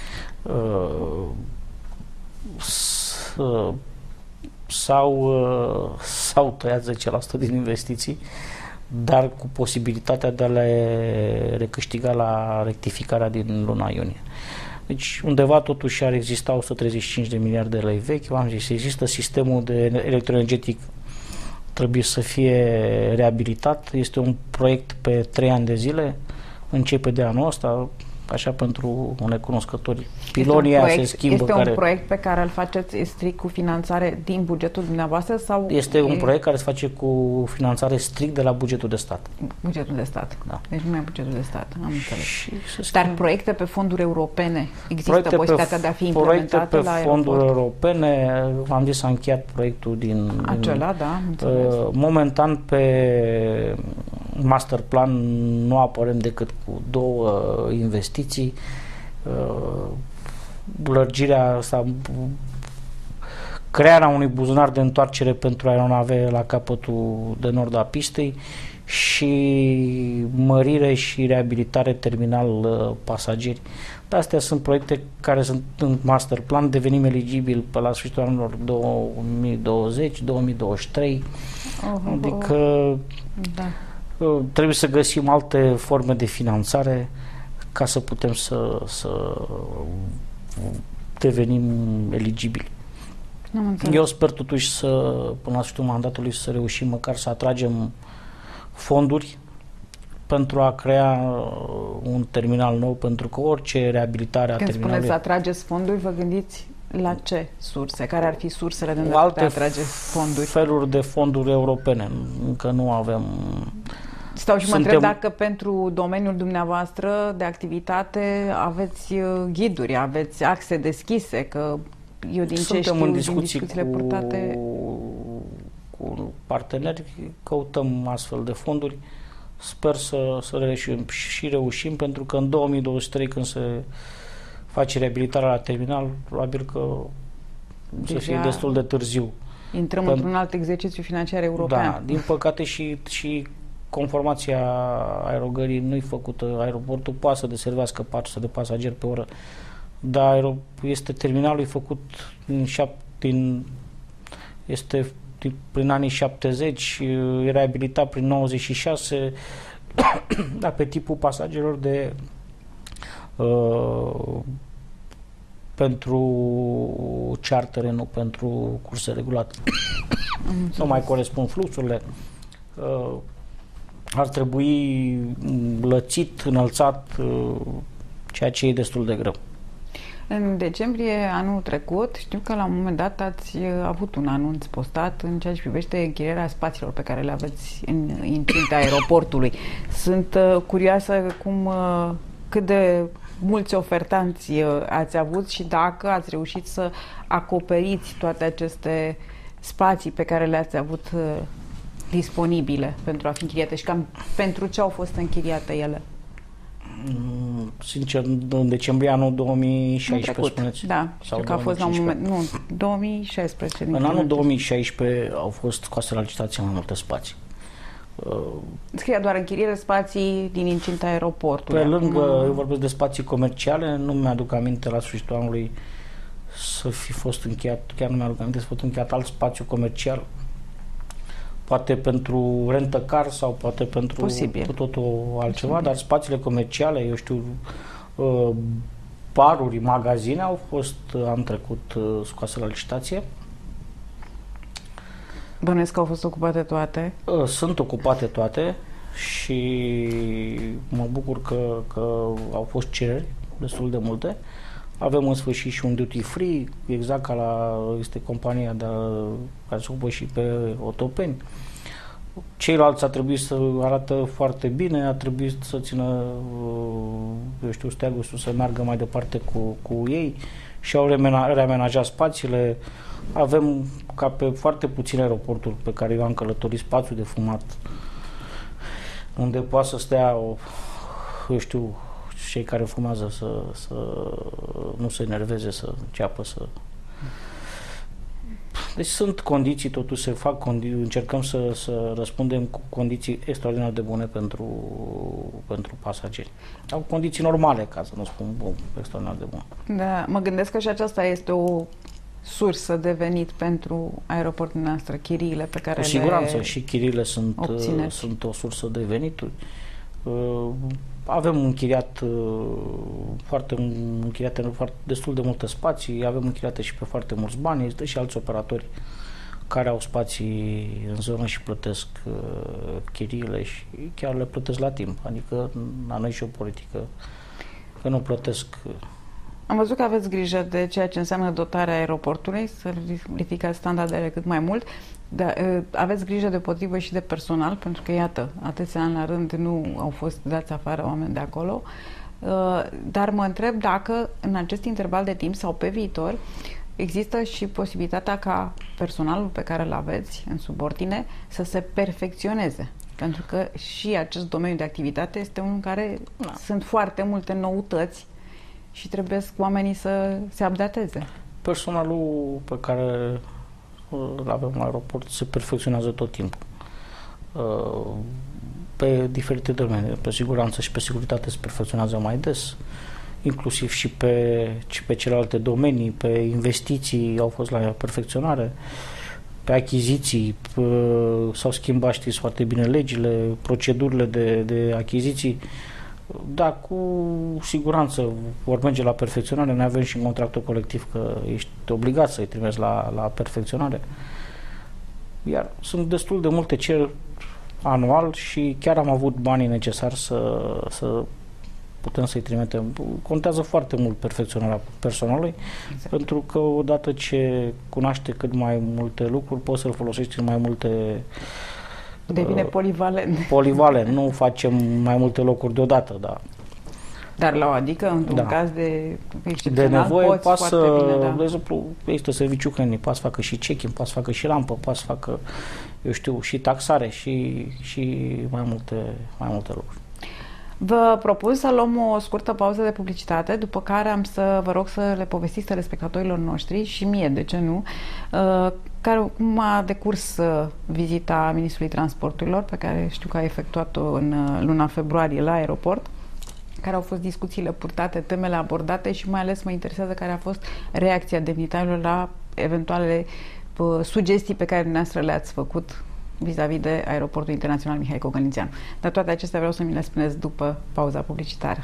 S-au, s-au tăiat zece la sută din investiții, dar cu posibilitatea de a le recâștiga la rectificarea din luna iunie. Deci undeva totuși ar exista o sută treizeci și cinci de miliarde de lei vechi. V-am zis, există sistemul de electroenergetic, trebuie să fie reabilitat. Este un proiect pe trei ani de zile, începe de anul ăsta, așa pentru necunoscători. Pilonii aia se schimbă. Este care... un proiect pe care îl faceți strict cu finanțare din bugetul dumneavoastră? Sau este e... un proiect care se face cu finanțare strict de la bugetul de stat. Bugetul de stat. Da. Deci nu e bugetul de stat, am înțeles. Și Dar proiecte pe fonduri europene, există proiecte posibilitatea de a fi implementate pe la fonduri aeroport? europene, v-am zis, a încheiat proiectul din... Acela, din, da, înțeles. Uh, momentan pe master plan nu apărem decât cu două investiții. Uh, lărgirea sau crearea unui buzunar de întoarcere pentru aeronave la capătul de nord a pistei și mărire și reabilitare terminal uh, pasageri. Astea sunt proiecte care sunt în master plan, devenim eligibili pe la sfârșitul anilor două mii douăzeci două mii douăzeci și trei. Oh, oh, adică da. uh, trebuie să găsim alte forme de finanțare ca să putem să, să devenim eligibili. Eu sper totuși să, până la sfârșitul mandatului, să reușim măcar să atragem fonduri pentru a crea un terminal nou, pentru că orice reabilitare a Când terminalului... spuneți să atrageți fonduri, vă gândiți la ce surse? Care ar fi sursele de unde putea atrage fonduri? Feluri de fonduri europene. Încă nu avem... Stau și mă Suntem... întreb dacă pentru domeniul dumneavoastră de activitate aveți ghiduri, aveți axe deschise, că eu din Suntem ce știu în discuții din discuțiile cu, purtate... cu parteneri, căutăm astfel de fonduri. Sper să, să reușim și reușim, pentru că în două mii douăzeci și trei, când se face reabilitarea la terminal, probabil că Deja să fie destul de târziu. Intrăm Pen... într-un alt exercițiu financiar european. Da, din păcate și, și conformația aerogării nu-i făcută. Aeroportul poate să deservească patru sute de pasageri pe oră, dar este terminalul făcut în șapte, este prin anii șaptezeci, e reabilitat prin nouăzeci și șase, dar pe tipul pasagerilor de uh, pentru chartere, nu pentru curse regulate. Nu mai corespund fluxurile. Uh, ar trebui lățit, înălțat, uh, ceea ce e destul de greu. În decembrie anul trecut, știu că la un moment dat ați avut un anunț postat în ceea ce privește închirierea spațiilor pe care le aveți în incinta aeroportului. Sunt uh, curioasă cum, uh, cât de mulți ofertanți uh, ați avut și dacă ați reușit să acoperiți toate aceste spații pe care le-ați avut uh, disponibile pentru a fi închiriate și cam pentru ce au fost închiriate ele. Sincer, în decembrie anul două mii șaisprezece, spuneți? Da, sau că a fost la un moment, nu, două mii șaisprezece. În anul două mii șaisprezece au fost scoase la licitație mai multe spații. Scria doar închiriere spații din incinta aeroportului. Pe lângă, Acum... eu vorbesc de spații comerciale, nu mi-aduc aminte la sfârșitul anului să fi fost încheiat, chiar nu mi-aduc aminte să fi fost încheiat alt spațiu comercial. Poate pentru rent-a-car sau poate pentru Posibil. cu totul altceva, Posibil. Dar spațiile comerciale, eu știu, baruri, magazine au fost anul trecut scoase la licitație. Bănuiesc că au fost ocupate toate? Sunt ocupate toate și mă bucur că, că au fost cereri destul de multe. Avem în sfârșit și un duty free, exact ca la, este compania de, care se ocupă și pe otopeni. Ceilalți a trebuit să arată foarte bine, a trebuit să țină, eu știu, steagul sus, să meargă mai departe cu, cu ei și au reamenajat spațiile. Avem, ca pe foarte puține aeroporturi pe care eu am călătorit, spațiu de fumat, unde poate să stea, o, eu știu, cei care fumează să, să nu se enerveze, să înceapă să... Deci sunt condiții, totuși se fac condiții, încercăm să, să răspundem cu condiții extraordinar de bune pentru, pentru pasageri. Au condiții normale, ca să nu spun bun, extraordinar de bune. Da, mă gândesc că și aceasta este o sursă de venit pentru aeroportul noastră, chiriile pe care cu siguranță le și chiriile sunt, obțineți. sunt o sursă de venituri. Avem închiriat foarte, închiriate foarte, destul de multe spații, avem închiriate și pe foarte mulți bani, există și alți operatori care au spații în zonă și plătesc uh, chiriile și chiar le plătesc la timp. Adică la noi și o politică că nu plătesc. Am văzut că aveți grijă de ceea ce înseamnă dotarea aeroportului, să ridicați standardele cât mai mult, dar uh, aveți grijă deopotrivă și de personal, pentru că, iată, atâția ani la rând nu au fost dați afară oameni de acolo, uh, dar mă întreb dacă în acest interval de timp sau pe viitor există și posibilitatea ca personalul pe care îl aveți în subordine să se perfecționeze. Pentru că și acest domeniu de activitate este unul în care da. sunt foarte multe noutăți și trebuie oamenii să se updateze. Personalul pe care îl avem la aeroport se perfecționează tot timpul. Pe diferite domenii, pe siguranță și pe securitate se perfecționează mai des, inclusiv și pe, și pe celelalte domenii, pe investiții au fost la perfecționare, pe achiziții s-au schimbat, știți foarte bine, legile, procedurile de, de achiziții. Da, cu siguranță vor merge la perfecționare. Noi avem și în contractul colectiv că ești obligat să-i trimiți la, la perfecționare. Iar sunt destul de multe cereri anual și chiar am avut banii necesari să, să putem să-i trimitem. Contează foarte mult perfecționarea personalului, exact. Pentru că odată ce cunoaște cât mai multe lucruri, poți să-l folosești în mai multe... Devine uh, polivalent. Polivalent, nu facem mai multe locuri deodată, da. Dar la o adică, într-un da. caz de excepțional, de nevoie, poți poți să, bine, da. de exemplu, există serviciu hănii, poți să facă și check-in, poți să facă și rampă, poți să facă, eu știu, și taxare și, și mai multe, mai multe lucruri. Vă propun să luăm o scurtă pauză de publicitate, după care am să vă rog să le povestiți telespectatorilor noștri și mie, de ce nu, care, cum a decurs vizita Ministrului Transporturilor, pe care știu că a efectuat-o în luna februarie la aeroport, care au fost discuțiile purtate, temele abordate și mai ales mă interesează care a fost reacția demnitarilor la eventualele sugestii pe care dumneavoastră le-ați făcut vis-a-vis de Aeroportul Internațional Mihai Cogălniteanu. Dar toate acestea vreau să mi le spuneți după pauza publicitară.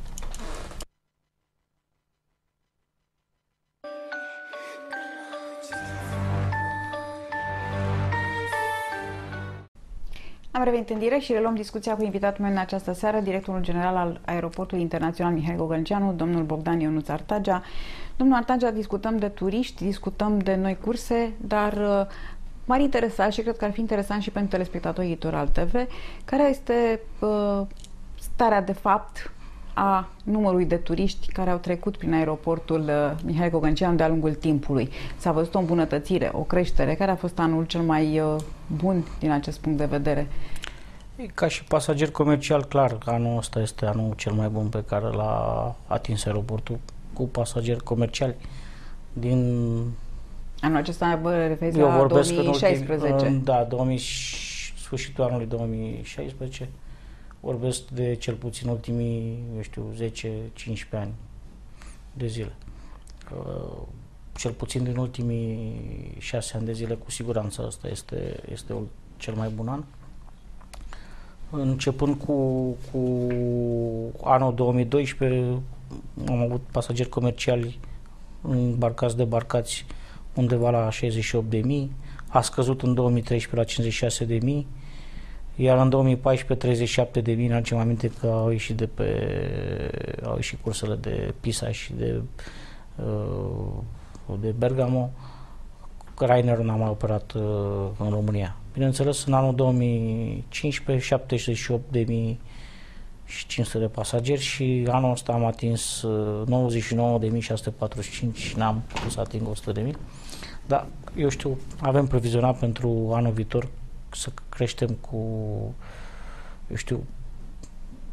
Am revenit în direct și reluăm discuția cu invitatul meu în această seară, directorul general al Aeroportului Internațional Mihai Cogălniteanu, domnul Bogdan Ionuț Artagea. Domnul Artagea, discutăm de turiști, discutăm de noi curse, dar m-ar interesa și cred că ar fi interesant și pentru telespectatorii Litoral T V, care este uh, starea de fapt a numărului de turiști care au trecut prin aeroportul uh, Mihai Cogălniteanu de-a lungul timpului. S-a văzut o îmbunătățire, o creștere. Care a fost anul cel mai uh, bun din acest punct de vedere? Ca și pasager comercial, clar, anul ăsta este anul cel mai bun pe care l-a atins aeroportul cu pasageri comerciali din... Anul acesta vă referiți la două mii șaisprezece. În, da, două mii, sfârșitul anului două mii șaisprezece. Vorbesc de cel puțin ultimii, eu știu, zece cincisprezece ani de zile. Uh, cel puțin din ultimii șase ani de zile, cu siguranță, ăsta este, este cel mai bun an. Începând cu, cu anul două mii doisprezece, am avut pasageri comerciali îmbarcați, debarcați undeva la șaizeci și opt de mii, a scăzut în două mii treisprezece la cincizeci și șase de mii, iar în două mii paisprezece treizeci și șapte de mii, ne-aducem aminte că au ieșit de pe au ieșit cursele de Pisa și de de Bergamo. Ryanair n-a mai operat în România. Bineînțeles, în anul două mii cincisprezece, șaptezeci și opt de mii și cinci sute de pasageri și anul ăsta am atins nouăzeci și nouă de mii șase sute patruzeci și cinci și n-am putut să ating o sută de mii. Dar, eu știu, avem previzionat pentru anul viitor să creștem cu, eu știu,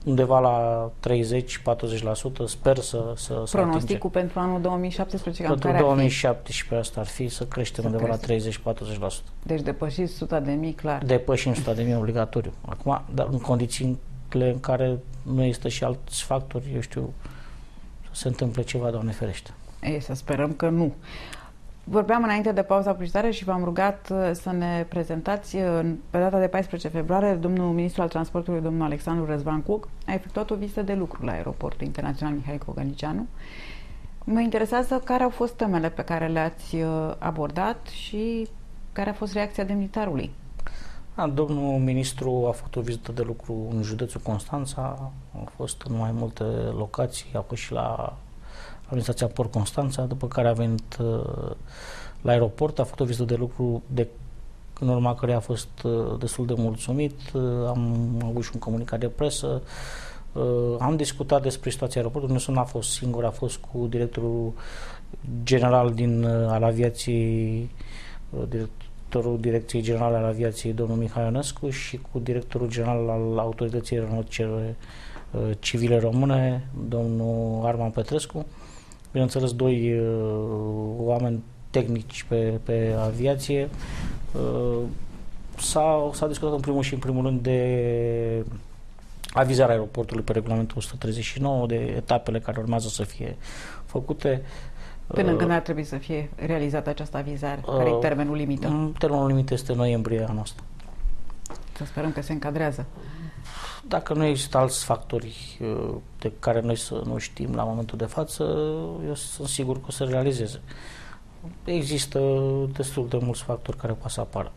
undeva la treizeci patruzeci la sută, sper să să Pronosticul pentru anul două mii șaptesprezece pentru care două mii șaptesprezece asta ar fi să creștem să undeva crește. la treizeci patruzeci la sută. Deci depășiți o sută de mii, clar. Depășim o sută de mii obligatoriu. Acum, dar în condițiile în care nu există și alți factori, eu știu, să se întâmple ceva, Doamne ferește. Ei, să sperăm că nu. Vorbeam înainte de pauza publicitară și v-am rugat uh, să ne prezentați uh, pe data de paisprezece februarie, domnul ministru al transportului, domnul Alexandru Răzvan Cuc, a efectuat o vizită de lucru la aeroportul internațional Mihai Cogălnicianu. Mă interesează care au fost temele pe care le-ați uh, abordat și care a fost reacția demnitarului. Da, domnul ministru a făcut o vizită de lucru în județul Constanța, a fost în mai multe locații, a fost și la Administrația Port Constanța, după care a venit uh, la aeroport, a făcut o vizită de lucru de, în urma căreia a fost uh, destul de mulțumit, uh, am avut și un comunicat de presă, uh, am discutat despre situația aeroportului, nu a fost singur, a fost cu directorul general din, uh, al aviației, uh, directorul Direcției Generale al Aviației, domnul Mihai Ionescu, și cu directorul general al Autorității Aeronautice uh, Civile Române, domnul Arman Petrescu. Bineînțeles, doi uh, oameni tehnici pe, pe aviație. Uh, s-a, s-a discutat în primul și în primul rând de avizarea aeroportului pe regulamentul o sută treizeci și nouă, de etapele care urmează să fie făcute. Până uh, când ar trebui să fie realizată această avizare? Uh, care e termenul limită? Termenul limită este noiembrie anul ăsta. Să sperăm că se încadrează. Dacă nu există alți factori de care noi să nu știm la momentul de față, eu sunt sigur că o să realizeze. Există destul de mulți factori care poate să apară.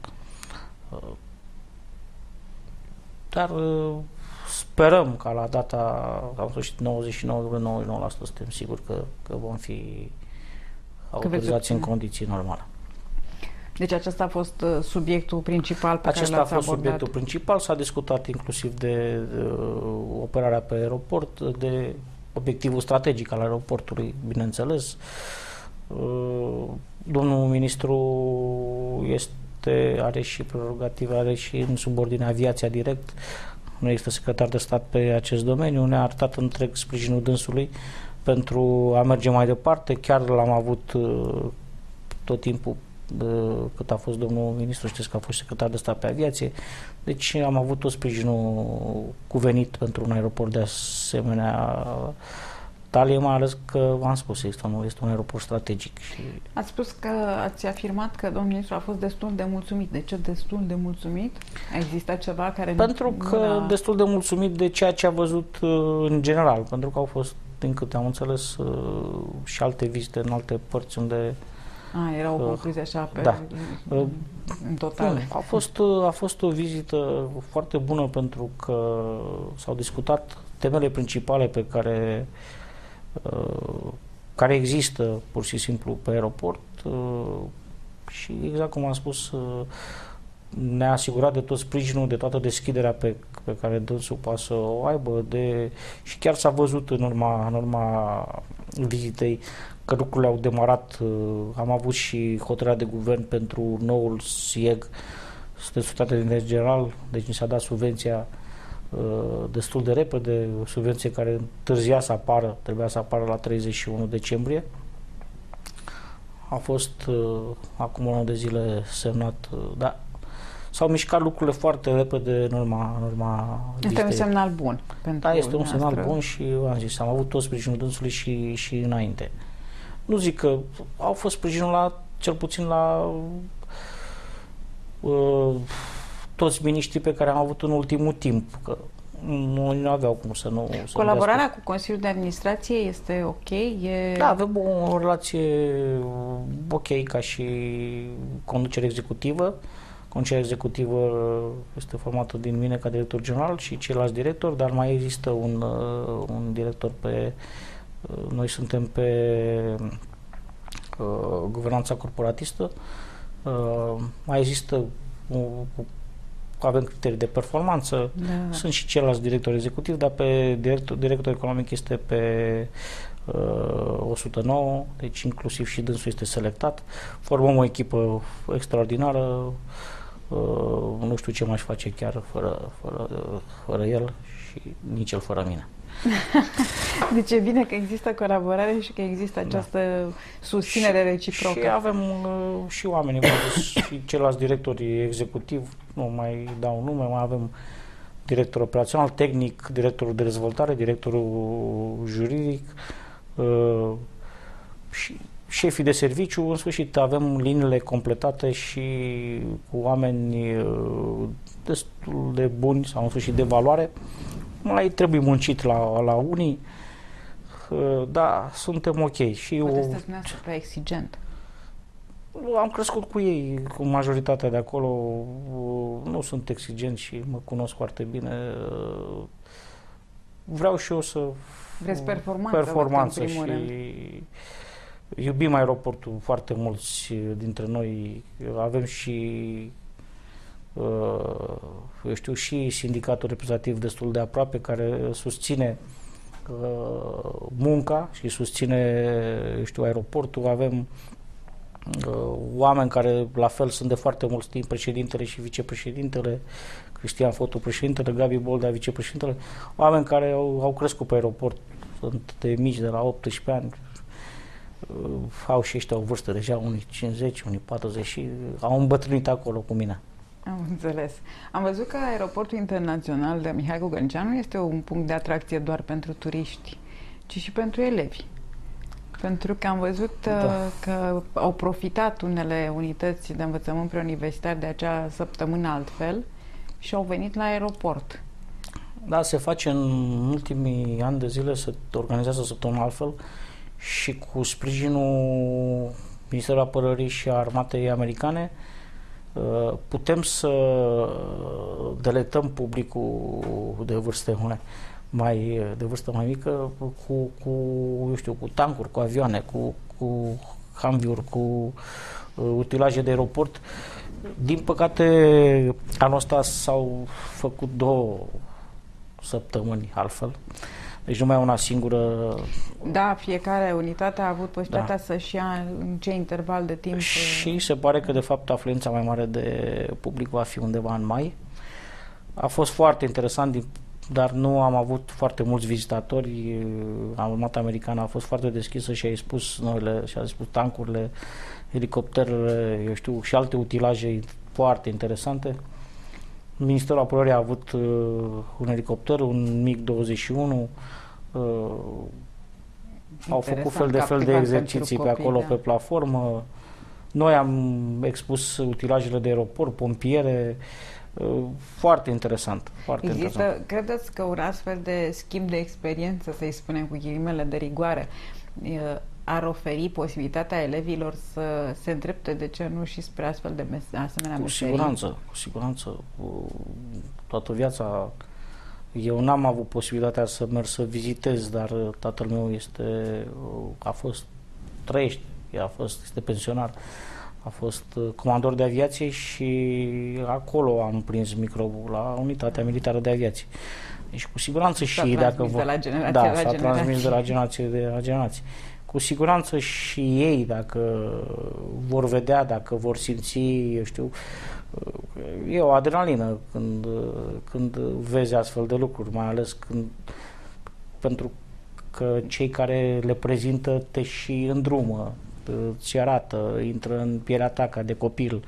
Dar sperăm ca la data, am spus, nouăzeci și nouă virgulă nouăzeci și nouă la sută suntem siguri că, că vom fi autorizați în condiții normale. Deci acesta a fost subiectul principal pe Acesta care l-ați a fost abordat. subiectul principal, s-a discutat inclusiv de uh, operarea pe aeroport, de obiectivul strategic al aeroportului, bineînțeles. Uh, domnul ministru este, are și prerogative, are și în subordine aviația direct, nu există secretar de stat pe acest domeniu, ne-a arătat întreg sprijinul dânsului pentru a merge mai departe, chiar l-am avut uh, tot timpul cât a fost domnul ministru, știți că a fost secretar de stat pe aviație, deci am avut tot sprijinul cuvenit pentru un aeroport de asemenea talie, mai ales că, v-am spus, este un, este un aeroport strategic. Și... Ați spus că ați afirmat că domnul ministru a fost destul de mulțumit. De ce destul de mulțumit? A existat ceva care... Pentru că la... destul de mulțumit de ceea ce a văzut în general, pentru că au fost, din câte am înțeles, și alte vizite în alte părți unde A, era o concluzie așa pe da. în total. A fost, a fost o vizită foarte bună pentru că s-au discutat temele principale pe care care există pur și simplu pe aeroport și exact cum am spus, ne-a asigurat de tot sprijinul, de toată deschiderea pe, pe care dânsul poate să o aibă, de, și chiar s-a văzut în urma, în urma vizitei că lucrurile au demarat. Am avut și hotărârea de guvern pentru noul S I E G, de Societate de Interes General, deci ni s-a dat subvenția uh, destul de repede, o subvenție care întârzia să apară, trebuia să apară la treizeci și unu decembrie. A fost uh, acum un an de zile semnat, uh, dar s-au mișcat lucrurile foarte repede în urma, în urma Este un semnal bun. Pentru da, este un semnal noastră. bun și am zis, am avut tot sprijinul dânsului și, și înainte. Nu zic că au fost sprijinul la, cel puțin la uh, toți miniștrii pe care am avut în ultimul timp, că nu, nu aveau cum să nu... Să Colaborarea cu Consiliul de Administrație este ok? E... Da, avem o, o relație ok ca și conducere executivă. Conducerea executivă este formată din mine ca director general și ceilalți directori, dar mai există un, un director pe... Noi suntem pe uh, guvernanța corporatistă. Uh, mai există uh, avem criterii de performanță, da. Sunt și ceilalți directori executivi, dar pe director, director economic este pe uh, o sută nouă, deci inclusiv și dânsul este selectat. Formăm o echipă extraordinară. Uh, nu știu ce m-aș face chiar fără, fără, fără el și nici el fără mine. Deci e bine că există colaborare și că există această da. susținere și, reciprocă. Și avem uh, și oamenii, și ceilalți directori executivi, nu mai dau nume, mai avem director operațional, tehnic, directorul de dezvoltare, directorul juridic uh, și șefii de serviciu. În sfârșit avem liniile completate și cu oameni uh, destul de buni sau în sfârșit de valoare. Mai trebuie muncit la, la unii, uh, da, suntem ok. Și poate eu, sunteți dumneavoastră prea exigent. Am crescut cu ei, cu majoritatea de acolo, uh, nu sunt exigent și mă cunosc foarte bine. Uh, vreau și eu să... Vreți performanță, performanță și rând. Iubim aeroportul foarte mulți dintre noi, avem și uh, eu știu, și sindicatul reprezentativ destul de aproape care susține uh, munca și susține, eu știu, aeroportul. Avem uh, oameni care la fel sunt de foarte mult timp, președintele și vicepreședintele, Cristian Fotu președintele, Gabi Boldea vicepreședintele, oameni care au, au crescut pe aeroport, sunt de mici, de la optsprezece ani, uh, au și ăștia o vârstă deja, unii cincizeci, unii patruzeci și au îmbătrânit acolo cu mine. Am înțeles. Am văzut că aeroportul internațional de Mihai Gogălceanu nu este un punct de atracție doar pentru turiști, ci și pentru elevi. Pentru că am văzut da. că au profitat unele unități de învățământ preuniversitar de acea săptămână altfel și au venit la aeroport. Da, se face în ultimii ani de zile, se organizează săptămâna altfel și cu sprijinul Ministerului Apărării și a Armatei Americane putem să delectăm publicul de vârstă mai, mai de vârstă mai mică cu, cu eu știu, cu tancuri, cu avioane, cu, cu hamviuri, cu uh, utilaje de aeroport. Din păcate, anul ăsta s-au făcut două săptămâni altfel. Deci numai una singură. Da, fiecare unitate a avut posibilitatea da. să-și ia în ce interval de timp. Și se pare că, de fapt, afluența mai mare de public va fi undeva în mai. A fost foarte interesant, dar nu am avut foarte mulți vizitatori. Armata americană a fost foarte deschisă și a expus noile, și a expus tancurile, elicopterele, eu știu, și alte utilaje foarte interesante. Ministerul Apărării a avut uh, un elicopter, un MiG douăzeci și unu, uh, au făcut fel de fel de exerciții pe acolo, da. pe platformă. Noi am expus utilajele de aeroport, pompiere, uh, foarte interesant. Foarte Există, interesant. Credeți că un astfel de schimb de experiență, să-i spunem cu ghilimele de rigoare, uh, ar oferi posibilitatea elevilor să se îndrepte, de ce nu, și spre astfel de mes asemenea Cu meserii? siguranță, cu siguranță. Cu toată viața eu n-am avut posibilitatea să merg să vizitez, dar tatăl meu este, a fost, trăiește, a fost, este pensionar, a fost comandor de aviație și acolo am prins microbul, la Unitatea Militară de Aviație. Deci cu siguranță și dacă vor... la generație da, la s-a generație. transmis de la generație de la generație. Cu siguranță și ei, dacă vor vedea, dacă vor simți, eu știu, e o adrenalină când, când vezi astfel de lucruri, mai ales când, pentru că cei care le prezintă te și îndrumă, ți arată, intră în pielea ta ca de copil.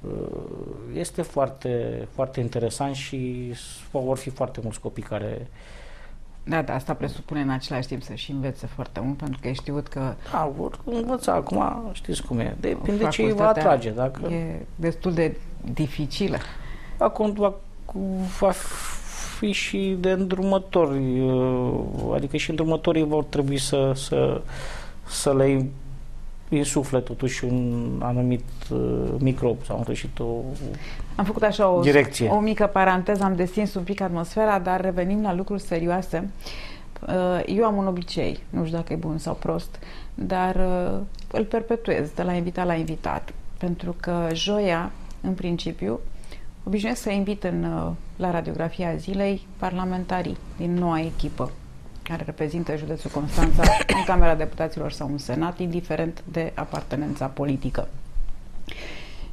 Este foarte, foarte interesant și vor fi foarte mulți copii care... Da, da, asta presupune în același timp să și învețe foarte mult, pentru că e știut că... Da, vor învăța acum, știți cum e, depinde ce îi va atrage. Dacă... E destul de dificilă. Acum va, va fi și de îndrumători, adică și îndrumătorii vor trebui să, să, să le insufle totuși un anumit uh, microb sau în sfârșit o Am făcut așa o, direcție. o mică paranteză, am destins un pic atmosfera, dar revenim la lucruri serioase. Uh, eu am un obicei, nu știu dacă e bun sau prost, dar uh, îl perpetuez de la invitat la invitat, pentru că joia, în principiu, obișnuiesc să invit în, uh, la Radiografia Zilei parlamentarii din noua echipă care reprezintă județul Constanța în Camera Deputaților sau în Senat, indiferent de apartenența politică.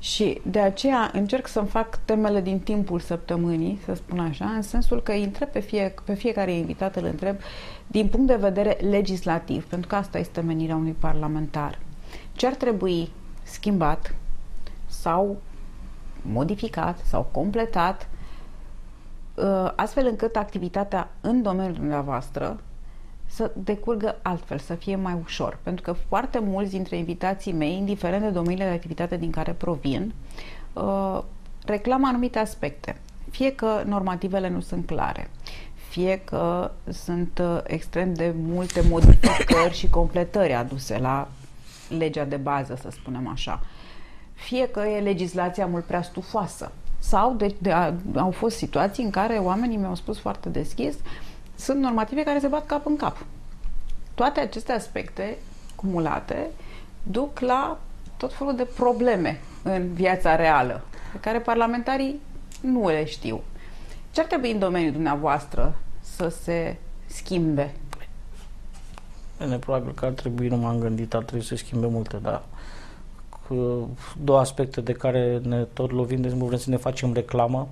Și de aceea încerc să-mi fac temele din timpul săptămânii, să spun așa, în sensul că îi întreb pe, fie, pe fiecare invitat, îl întreb din punct de vedere legislativ, pentru că asta este menirea unui parlamentar. Ce ar trebui schimbat sau modificat sau completat astfel încât activitatea în domeniul dumneavoastră să decurgă altfel, să fie mai ușor. Pentru că foarte mulți dintre invitații mei, indiferent de domeniile de activitate din care provin, reclamă anumite aspecte. Fie că normativele nu sunt clare, fie că sunt extrem de multe modificări și completări aduse la legea de bază, să spunem așa, fie că e legislația mult prea stufoasă. Sau de, de, a, au fost situații în care oamenii mi-au spus foarte deschis, sunt normative care se bat cap în cap. Toate aceste aspecte cumulate duc la tot felul de probleme în viața reală, pe care parlamentarii nu le știu. Ce ar trebui în domeniul dumneavoastră să se schimbe? Bine, probabil că ar trebui, nu m-am gândit, ar trebui să schimbe multe, dar două aspecte de care ne tot lovim, de exemplu, vrem să ne facem reclamă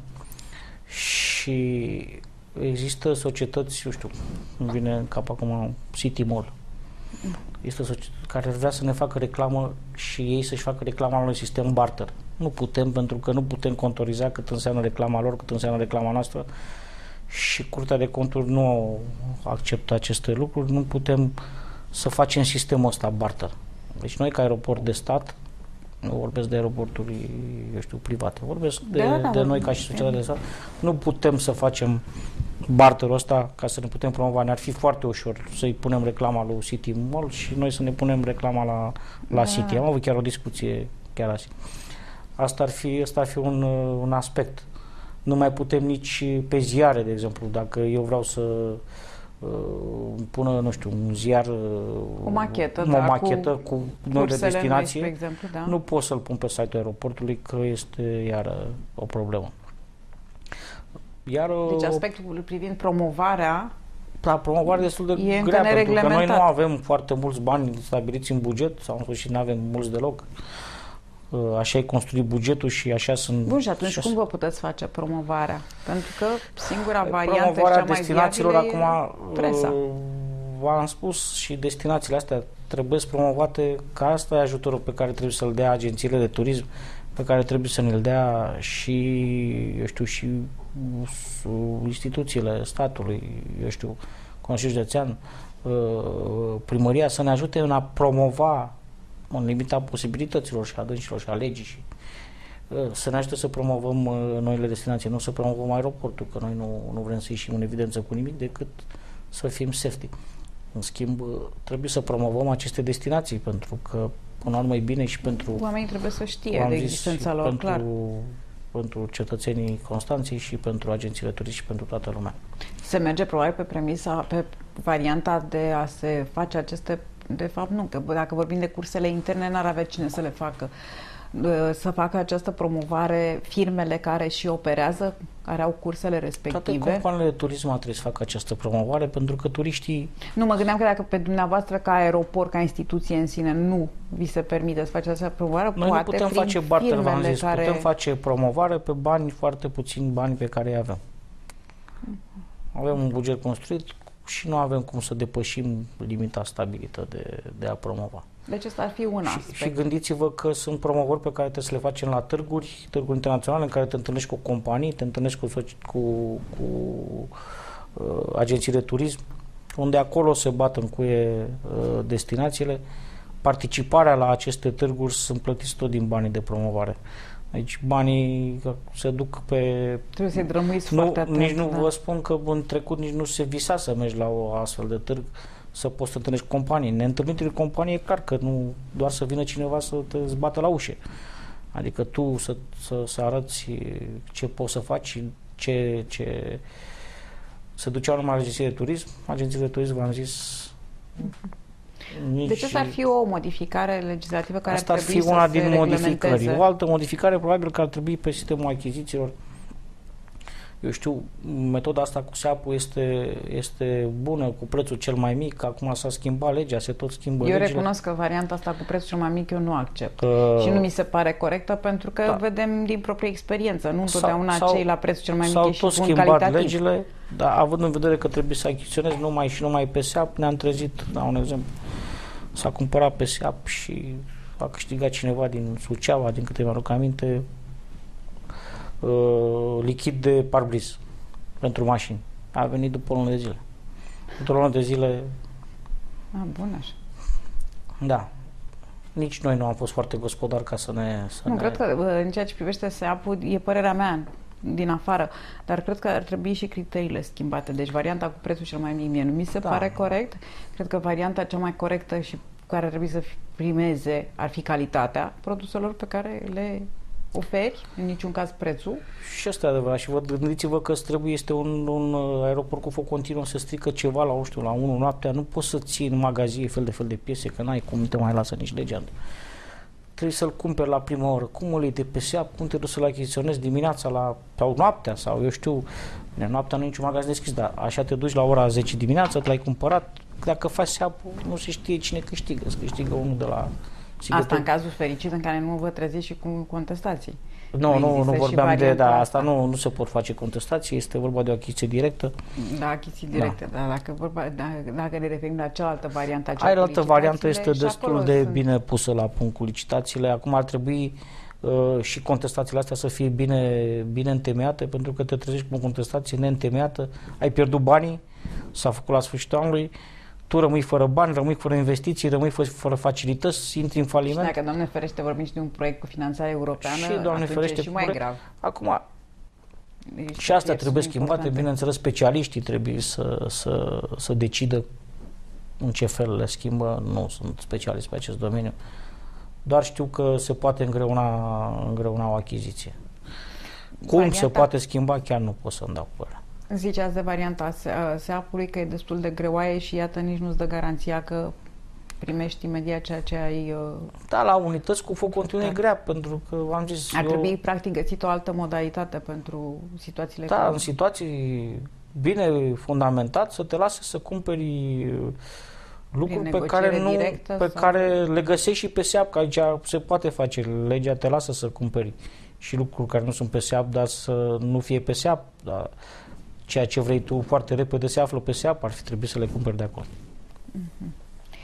și există societăți, eu știu, îmi vine în cap acum City Mall. Este o societate care vrea să ne facă reclamă și ei să-și facă reclama la un sistem barter. Nu putem, pentru că nu putem contoriza cât înseamnă reclama lor, cât înseamnă reclama noastră și Curtea de Conturi nu acceptă aceste lucruri, nu putem să facem sistemul ăsta barter. Deci noi, ca aeroport de stat, nu vorbesc de aeroporturi, eu știu, private, vorbesc de, da, da, de noi ca și societate de stat, nu putem să facem barterul ăsta ca să ne putem promova. Ne-ar fi foarte ușor să-i punem reclama lui City Mall și noi să ne punem reclama la, la da. City. Am avut chiar o discuție chiar azi. Asta ar fi, asta ar fi un, un aspect. Nu mai putem nici pe ziare, de exemplu, dacă eu vreau să pună, nu știu, un ziar, o machetă, o da, machetă cu, cu noi de destinație, noi, exemplu, da. Nu pot să-l pun pe site-ul aeroportului, că este iar o problemă. Iar, deci aspectul privind promovarea, la promovare destul de e grea, pentru că noi nu avem foarte mulți bani stabiliți în buget, sau în sfârșit nu avem mulți deloc. Așa e construit bugetul și așa sunt... Bun, și atunci și cum vă puteți face promovarea? Pentru că singura variantă promovarea cea mai destinațiilor acum, presa. V-am spus, și destinațiile astea trebuie să promovate, că asta e ajutorul pe care trebuie să-l dea agențiile de turism, pe care trebuie să ne-l dea și, eu știu, și instituțiile statului, eu știu, Consiliul Județean, primăria, să ne ajute în a promova în limita posibilităților și a dânșilor și a legii și să ne ajute să promovăm noile destinații, nu să promovăm aeroportul, că noi nu, nu vrem să ieșim în evidență cu nimic decât să fim safety. În schimb, trebuie să promovăm aceste destinații, pentru că până la urmă e bine și pentru... Oamenii trebuie să știe de existența lor, pentru, clar. Pentru cetățenii Constanței și pentru agențiile turistice și pentru toată lumea. Se merge probabil pe premisa, pe varianta de a se face aceste... De fapt nu, că dacă vorbim de cursele interne, n-ar avea cine să le facă. Să facă această promovare firmele care și operează, care au cursele respective. Toate companiile de turism trebuie să facă această promovare, pentru că turiștii... Nu, mă gândeam că dacă pe dumneavoastră ca aeroport, ca instituție în sine, nu vi se permite să faceți această promovare, noi poate nu putem face barter, v-am zis, care... putem face promovare pe bani, foarte puțini bani pe care îi avem. Avem un buget construit și nu avem cum să depășim limita stabilită de, de a promova. Deci ăsta ar fi un aspect. Și, și gândiți-vă că sunt promovări pe care trebuie să le facem la târguri, târguri internaționale, în care te întâlnești cu companii, te întâlnești cu, cu, cu uh, agenții de turism, unde acolo se bat în cuie uh, destinațiile. Participarea la aceste târguri sunt plătiți tot din banii de promovare. Deci banii se duc pe... Trebuie să-i drămuiți nu, foarte atent. Nici nu da. vă spun că în trecut nici nu se visa să mergi la o astfel de târg, să poți să întâlnești companii. Neîntâlnirile companii e clar că nu doar să vină cineva să te zbată la ușe. Adică tu să, să, să arăți ce poți să faci, ce... ce... Se duceau numai la agenții de turism. Agențiile de turism, v-am zis... Nici... Deci asta ar fi o modificare legislativă care asta ar trebui fi una să din se modificări. O altă modificare probabil că ar trebui pe sistemul achizițiilor. eu știu, metoda asta cu SEAP-ul este, este bună, cu prețul cel mai mic, acum s-a schimbat legea, se tot schimbă Eu legile. recunosc că varianta asta cu prețul cel mai mic eu nu accept. Uh, și nu mi se pare corectă pentru că da. vedem din proprie experiență, nu întotdeauna sau, cei la prețul cel mai mic e și tot bun schimbat calitativ. legile, dar având în vedere că trebuie să achiziționezi numai și numai pe SEAP, ne-am trezit, dau un exemplu, s-a cumpărat pe SEAP și a câștigat cineva din Suceava, din câte mi-aduc aminte, uh, lichid de parbriz pentru mașini. A venit după o lună de zile. După o lună de zile... A, bun așa. Da. Nici noi nu am fost foarte gospodari ca să ne... Să nu, ne... cred că în ceea ce privește SEAP-ul, e părerea mea din afară, dar cred că ar trebui și criteriile schimbate. Deci varianta cu prețul cel mai mic mie nu mi se da. pare corect. Cred că varianta cea mai corectă și care ar trebui să primeze ar fi calitatea produselor pe care le oferi, în niciun caz prețul. Și asta e adevărat. Și vă gândiți-vă că îți trebuie, este un, un aeroport cu foc continuu, să strică ceva la, nu știu, la unu noaptea, nu poți să ții în magazie fel de fel de piese, că n-ai cum, nu te mai lasă nici legea. Trebuie să-l cumperi la prima oră. Cum îl iei de pe SEAP, cum te duci să-l achiziționezi dimineața la, sau noaptea, sau eu știu, bine, noaptea nu e niciun magazin deschis, dar așa te duci la ora zece dimineața, te l-ai cumpărat, dacă faci SEAP-ul, nu se știe cine câștigă, îți câștigă unul de la... Sigură. Asta în cazul fericit în care nu vă treziți și cu contestații. Nu, nu, nu vorbeam de, da, asta nu, nu se pot face contestații, este vorba de o achiziție directă. Da, achiziție directă, da. dar dacă, vorba, da, dacă ne referim la cealaltă variantă, cealaltă variantă este destul de sunt... bine pusă la punct cu licitațiile. Acum ar trebui uh, și contestațiile astea să fie bine, bine întemeiate, pentru că te trezești cu o contestație neîntemeiată, ai pierdut banii, s-a făcut la sfârșitul anului, tu rămâi fără bani, rămâi fără investiții, rămâi fără facilități, intri în faliment. Și dacă, Doamne ferește, vorbim și de un proiect cu finanțare europeană, și, Doamne ferește, e și mai grav. Acum, deci și astea trebuie schimbate, importante. Bineînțeles, specialiștii trebuie să, să, să decidă în ce fel le schimbă. Nu sunt specialist pe acest domeniu, doar știu că se poate îngreuna, îngreuna o achiziție. Cum varianta... se poate schimba, chiar nu pot să-mi dau părere. Ziceați de varianta SEAP-ului că e destul de greoaie și iată nici nu-ți dă garanția că primești imediat ceea ce ai... Da, la unități cu foc continuu e grea, pentru că am zis... Ar eu... trebui practic găsit o altă modalitate pentru situațiile... Da, care... în situații bine fundamentat să te lase să cumperi lucruri pe care, nu, pe sau... care le găsești și pe SEAP, că aici se poate face, legea te lasă să cumperi și lucruri care nu sunt pe SEAP, dar să nu fie pe SEAP, dar ceea ce vrei tu foarte repede se află pe SEAP, ar fi trebuit să le cumperi de acolo. Uh-huh.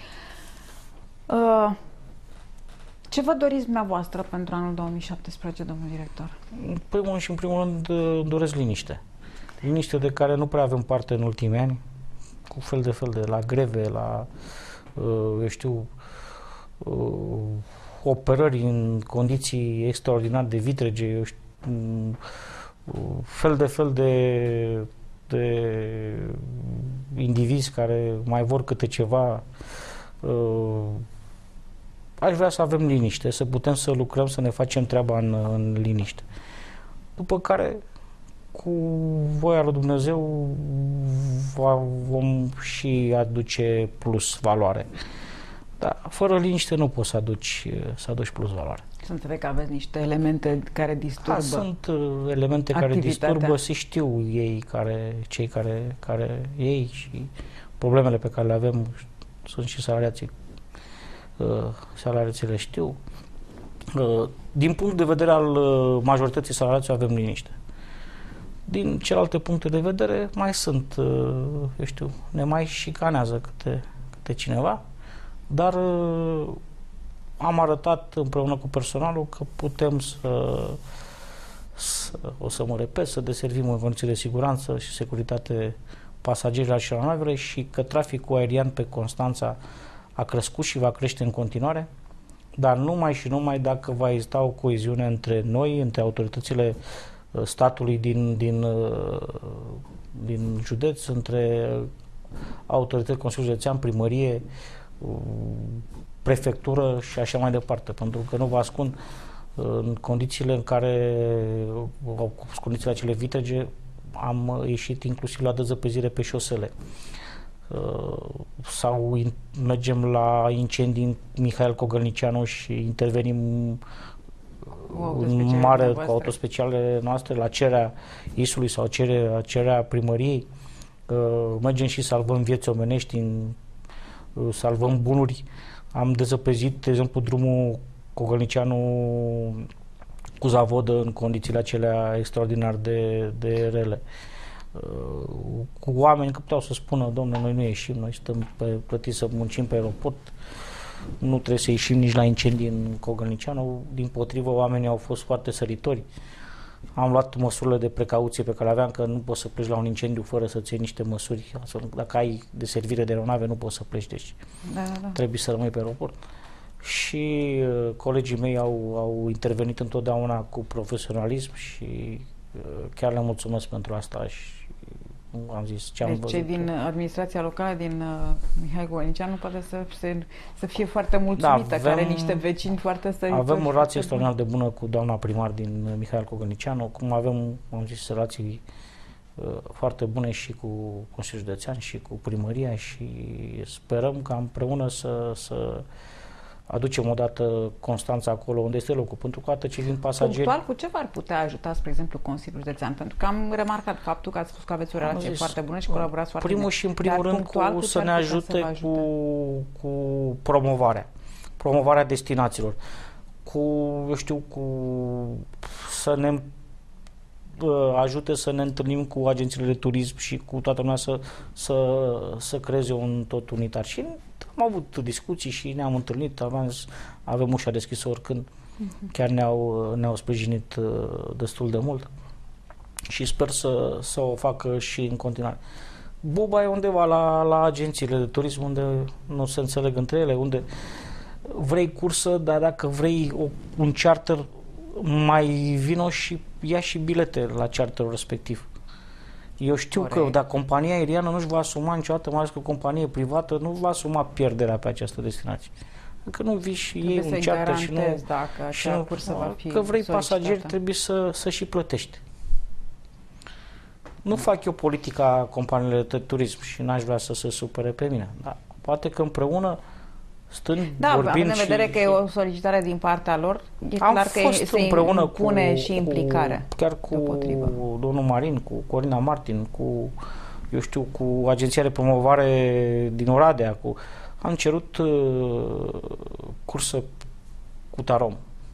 Uh, ce vă doriți dumneavoastră pentru anul două mii șaptesprezece, domnul director? În primul și în primul rând doresc liniște. Liniște de care nu prea avem parte în ultimii ani, cu fel de fel de la greve, la, uh, eu știu, uh, operări în condiții extraordinar de vitrege, eu știu, um, fel de fel de, de indivizi care mai vor câte ceva. Uh, aș vrea să avem liniște, să putem să lucrăm, să ne facem treaba în, în liniște. După care, cu voia lui Dumnezeu, vom și aduce plus valoare. Dar fără liniște nu poți să aduci, să aduci plus valoare. Să înțeleg că aveți niște elemente care disturbă. Da, sunt uh, elemente care disturbă, se știu ei, care, cei care, care ei și problemele pe care le avem sunt și salariații. Uh, salariații le știu. Uh, din punct de vedere al uh, majorității salariaților avem liniște. Din celelalte puncte de vedere mai sunt, uh, eu știu, ne mai șicanează câte, câte cineva, dar uh, am arătat împreună cu personalul că putem să, să, o să mă repet, să deservim în condiții de siguranță și securitate pasagerilor și la navele și că traficul aerian pe Constanța a crescut și va crește în continuare, dar numai și numai dacă va exista o coeziune între noi, între autoritățile statului din, din, din județ, între autorități, Consiliul Județean, primărie, prefectură și așa mai departe, pentru că nu vă ascund, în condițiile în care, în condițiile acele vitrege, am ieșit inclusiv la dezăpezire pe șosele. Sau mergem la incendii în Mihail Cogălnicianu și intervenim în mare cu autospecialele noastre la cererea I S U-ului sau cererea, cererea primăriei. Mergem și salvăm vieți omenești, în, salvăm bunuri. Am dezăpezit, de exemplu, drumul Cogălnicianu cu Zavodă în condițiile acelea extraordinar de, de rele. Cu oameni că puteau să spună, domnule, noi nu ieșim, noi stăm pe, plătiți să muncim pe aeroport, nu trebuie să ieșim nici la incendii în Cogălnicianu. Dimpotrivă, oamenii au fost foarte săritori. Am luat măsurile de precauție pe care aveam, că nu poți să pleci la un incendiu fără să-ți iei niște măsuri. Dacă ai de servire de aeronave, nu poți să pleci, deci da, da, da. trebuie să rămâi pe aeroport. Și uh, colegii mei au, au intervenit întotdeauna cu profesionalism și uh, chiar le mulțumesc pentru asta și am zis ce am deci văzut. Cei din administrația locală din uh, Mihai Cogălnicianu poate să, să, să fie foarte mulțumită, da, avem, care are niște vecini foarte săritori. Avem o relație extraordinar de bună cu doamna primar din Mihai Cogălnicianu, cum avem, am zis, relații uh, foarte bune și cu Consiliul Județean și cu primăria și sperăm ca împreună să, să aducem odată Constanța acolo unde este locul, pentru că atât cei din pasageri... Punctual, cu ce v-ar putea ajuta, spre exemplu, Consiliul Județean? Pentru că am remarcat faptul că ați spus că aveți o relație zis, foarte bună și colaborați foarte primul bine. și în primul rând punctual, cu, cu să ne ajute, ajute cu, cu promovarea. Promovarea destinațiilor. Cu, eu știu, cu să ne ajute să ne întâlnim cu agențiile de turism și cu toată lumea să, să, să creeze un tot unitar. Și am avut discuții și ne-am întâlnit, aveam, avem ușa deschisă oricând, uh-huh. chiar ne-au, ne-au sprijinit destul de mult și sper să, să o facă și în continuare. Buba e undeva la, la agențiile de turism unde nu se înțeleg între ele, unde vrei cursă, dar dacă vrei o, un charter, mai vino și ia și bilete la charterul respectiv. Eu știu Corect. Că dacă compania aeriană nu-și va asuma niciodată, mai ales că o companie privată nu va asuma pierderea pe această destinație. Că nu vii și iei un charter și nu... Dacă și nu cursă va fi că vrei solicitată. pasageri, trebuie să, să și plătești. Nu fac eu politica companiilor de turism și n-aș vrea să se supere pe mine. Dar poate că împreună stând, da, vorbind în vedere și, că e o solicitare din partea lor, e am clar că fost se împreună impune cu, și implicarea. Cu, chiar cu domnul Marin, cu Corina Martin, cu, eu știu, cu Agenția de Promovare din Oradea, cu, am cerut uh, cursă cu Tarom.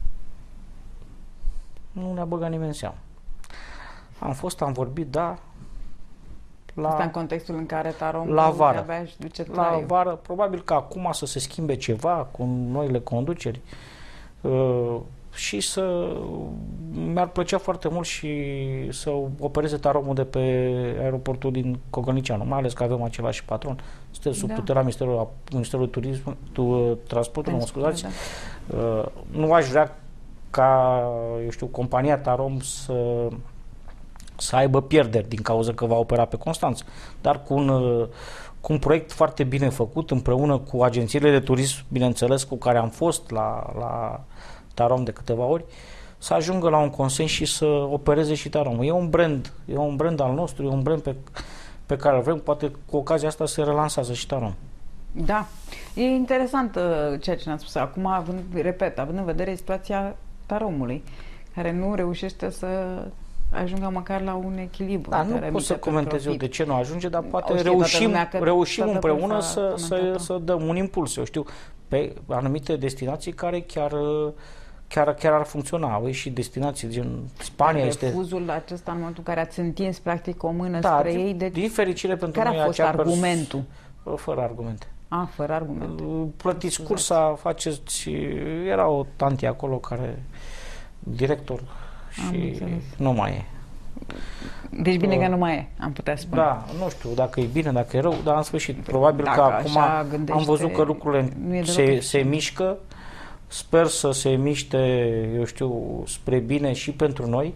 Nu ne-a băgat nimeni în seamă. Am fost, am vorbit, da, la, asta în contextul în care Tarom la vară. duce la vară, probabil că acum să se schimbe ceva cu noile conduceri uh, și să mi-ar plăcea foarte mult și să opereze Taromul de pe aeroportul din Cogălnicianu, mai ales că avem același patron. Suntem sub da. tutela Ministerului, Ministerului Turism, tu, Transportului, mă scuzați. Da. Uh, nu aș vrea ca, eu știu, compania Tarom să să aibă pierderi din cauza că va opera pe Constanța, dar cu un, cu un proiect foarte bine făcut, împreună cu agențiile de turism, bineînțeles, cu care am fost la, la Tarom de câteva ori, să ajungă la un consens și să opereze și Tarom. E un brand, e un brand al nostru, e un brand pe, pe care îl vrem, poate cu ocazia asta se relansează și Tarom. Da, e interesant uh, ceea ce ne-ați spus acum, având, repet, având în vedere situația Taromului, care nu reușește să ajungă măcar la un echilibru. Da, nu pot să comentez eu de ce nu ajunge, dar poate reușim, reușim împreună să, să, să dăm un impuls, eu știu, pe anumite destinații care chiar, chiar, chiar ar funcționa. Au și destinații gen Spania. Refuzul este... Refuzul acesta în momentul în care ați întins practic o mână da, spre din, ei. De... Din fericire pentru care noi a fost argumentul? Pers... Fără argumente. A, fără argumente. Plătiți cursa, faceți... Era o tanti acolo care... Director și nu mai e. Deci bine uh, că nu mai e, am putea spune. Da, nu știu dacă e bine, dacă e rău, dar în sfârșit, probabil dacă că acum am văzut că lucrurile se, se mișcă, sper să se miște, eu știu, spre bine și pentru noi.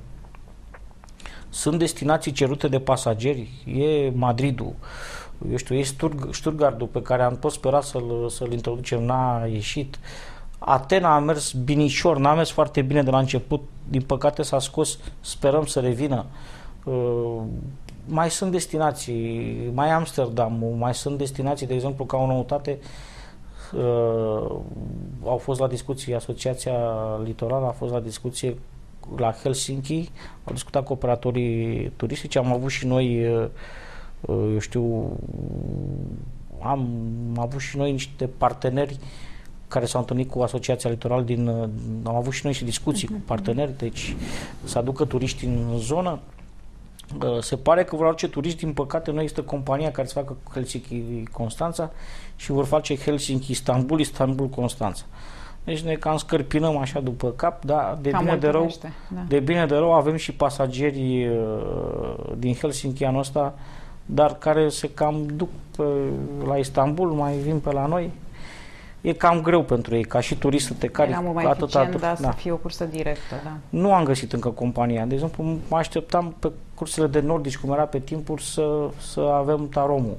Sunt destinații cerute de pasageri, e Madridul, eu știu, e Stuttgartul pe care am tot sperat să-l, să-l introducem, n-a ieșit. Atena a mers binișor, n-a mers foarte bine de la început, din păcate s-a scos, sperăm să revină. Uh, mai sunt destinații, mai Amsterdam, mai sunt destinații, de exemplu, ca o noutate, uh, au fost la discuții, Asociația Litorală a fost la discuție la Helsinki, au discutat cu operatorii turistici, am avut și noi, uh, eu știu, am avut și noi niște parteneri care s-au întâlnit cu Asociația Litorală din, am avut și noi și discuții cu parteneri, deci să aducă turiști în zonă. Se pare că vor aduce turiști, din păcate nu există compania care să facă Helsinki-Constanța și vor face Helsinki-Istanbul, Istanbul-Constanța. Deci ne cam scărpinăm așa după cap, dar de bine de rău, da. de bine de rău avem și pasageri uh, din Helsinki anul ăsta, dar care se cam duc pe, la Istanbul, mai vin pe la noi. E cam greu pentru ei, ca și turist să te cari. Era mult mai atât, eficient, atât, dar da. să fie o cursă directă. Da. Nu am găsit încă compania. De exemplu, mă așteptam pe cursele de nordici, cum era pe timpuri, să, să avem taromul.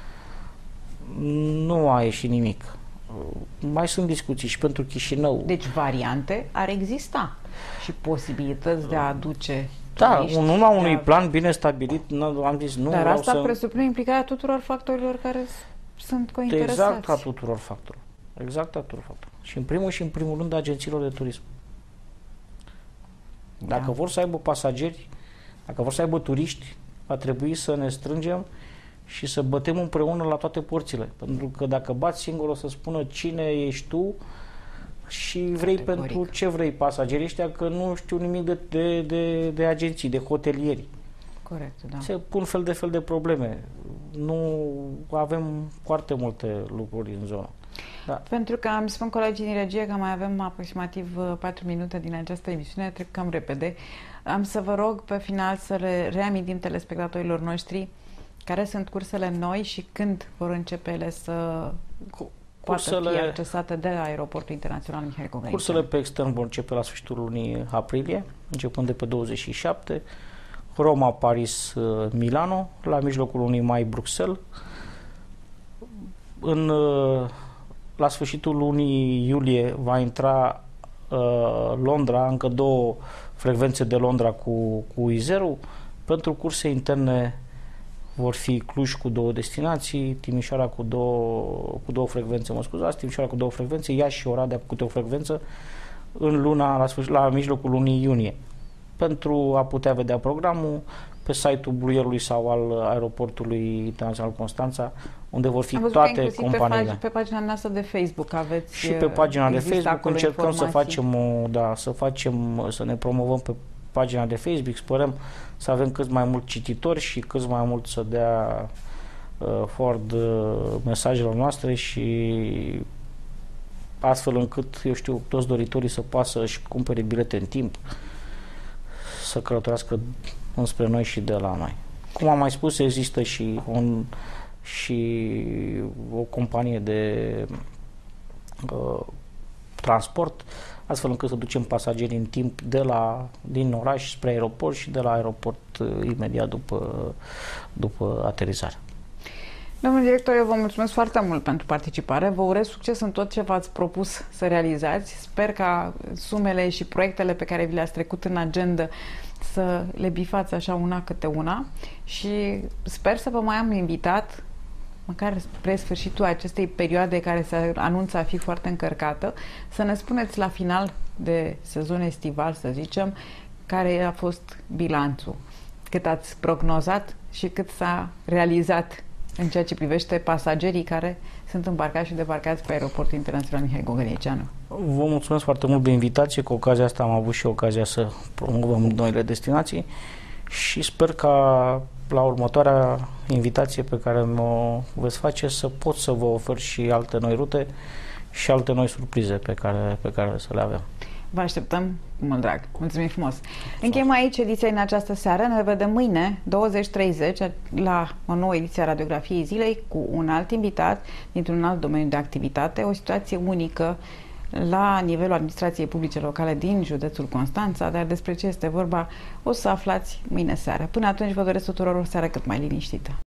Nu a ieșit nimic. Mai sunt discuții și pentru Chișinău. Deci variante ar exista și posibilități de a aduce Da, turiști, în urma unui a... plan bine stabilit, am zis nu. Dar vreau asta să... presupune implicarea tuturor factorilor care sunt cointeresați. Exact a tuturor factorilor. Exact a tuturor factorilor. Și în primul și în primul rând agențiilor de turism. Dacă da. vor să aibă pasageri, dacă vor să aibă turiști, va trebui să ne strângem și să bătem împreună la toate porțile. Pentru că dacă bați singur o să spună cine ești tu și vrei Categoric. pentru ce vrei pasagerii ăștia, că nu știu nimic de, de, de, de agenții, de hotelieri. Corect, da. Se pun fel de fel de probleme. Nu avem foarte multe lucruri în zonă. Da. Pentru că îmi spun colegii din regie că mai avem aproximativ patru minute din această emisiune, trec cam repede. Am să vă rog pe final să le reamintim telespectatorilor noștri care sunt cursele noi și când vor începe ele să cursele, poată fi accesate de Aeroportul Internațional Mihai Gogălniceanu. Cursele pe extern vor începe la sfârșitul lunii aprilie, începând de pe douăzeci și șapte, Roma, Paris, Milano, la mijlocul lunii mai Bruxelles. În, la sfârșitul lunii iulie va intra uh, Londra, încă două frecvențe de Londra cu, cu Izeru. Pentru curse interne vor fi Cluj cu două destinații, Timișoara cu două, cu două frecvențe, mă scuzați, Timișoara cu două frecvențe, Iași și Oradea cu câte o frecvență în luna, la, sfârșit, la mijlocul lunii iunie. Pentru a putea vedea programul pe site-ul Bluierului sau al Aeroportului Internațional Constanța, unde vor fi toate companiile. Pe, pe pagina noastră de Facebook aveți și pe pagina de Facebook încercăm informații. să facem o, da, să facem, să ne promovăm pe pagina de Facebook, sperăm să avem cât mai mulți cititori și cât mai mult să dea uh, forward uh, mesajelor noastre și astfel încât, eu știu, toți doritorii să poată să-și cumpere bilete în timp, să călătorească înspre noi și de la noi. Cum am mai spus, există și, un, și o companie de uh, transport, astfel încât să ducem pasagerii în timp de la, din oraș spre aeroport și de la aeroport uh, imediat după, după aterizare. Domnul director, eu vă mulțumesc foarte mult pentru participare. Vă urez succes în tot ce v-ați propus să realizați. Sper ca sumele și proiectele pe care vi le-ați trecut în agenda să le bifați așa una câte una și sper să vă mai am invitat măcar spre sfârșitul acestei perioade care se anunță a fi foarte încărcată, să ne spuneți la final de sezon estival, să zicem, care a fost bilanțul, cât ați prognozat și cât s-a realizat în ceea ce privește pasagerii care sunt îmbarcați și debarcați pe Aeroportul Internațional Mihai Gogălniceanu. Vă mulțumesc foarte mult de invitație, cu ocazia asta am avut și ocazia să promovăm noile destinații și sper ca la următoarea invitație pe care mă veți face să pot să vă ofer și alte noi rute și alte noi surprize pe care, pe care să le avem. Vă așteptăm cu mult drag. Mulțumim frumos. Încheiem aici ediția în această seară. Ne vedem mâine, douăzeci treizeci, la o nouă ediție a Radiografiei Zilei cu un alt invitat dintr-un alt domeniu de activitate, o situație unică la nivelul administrației publice locale din județul Constanța, dar despre ce este vorba o să aflați mâine seară. Până atunci vă doresc tuturor o seară cât mai liniștită.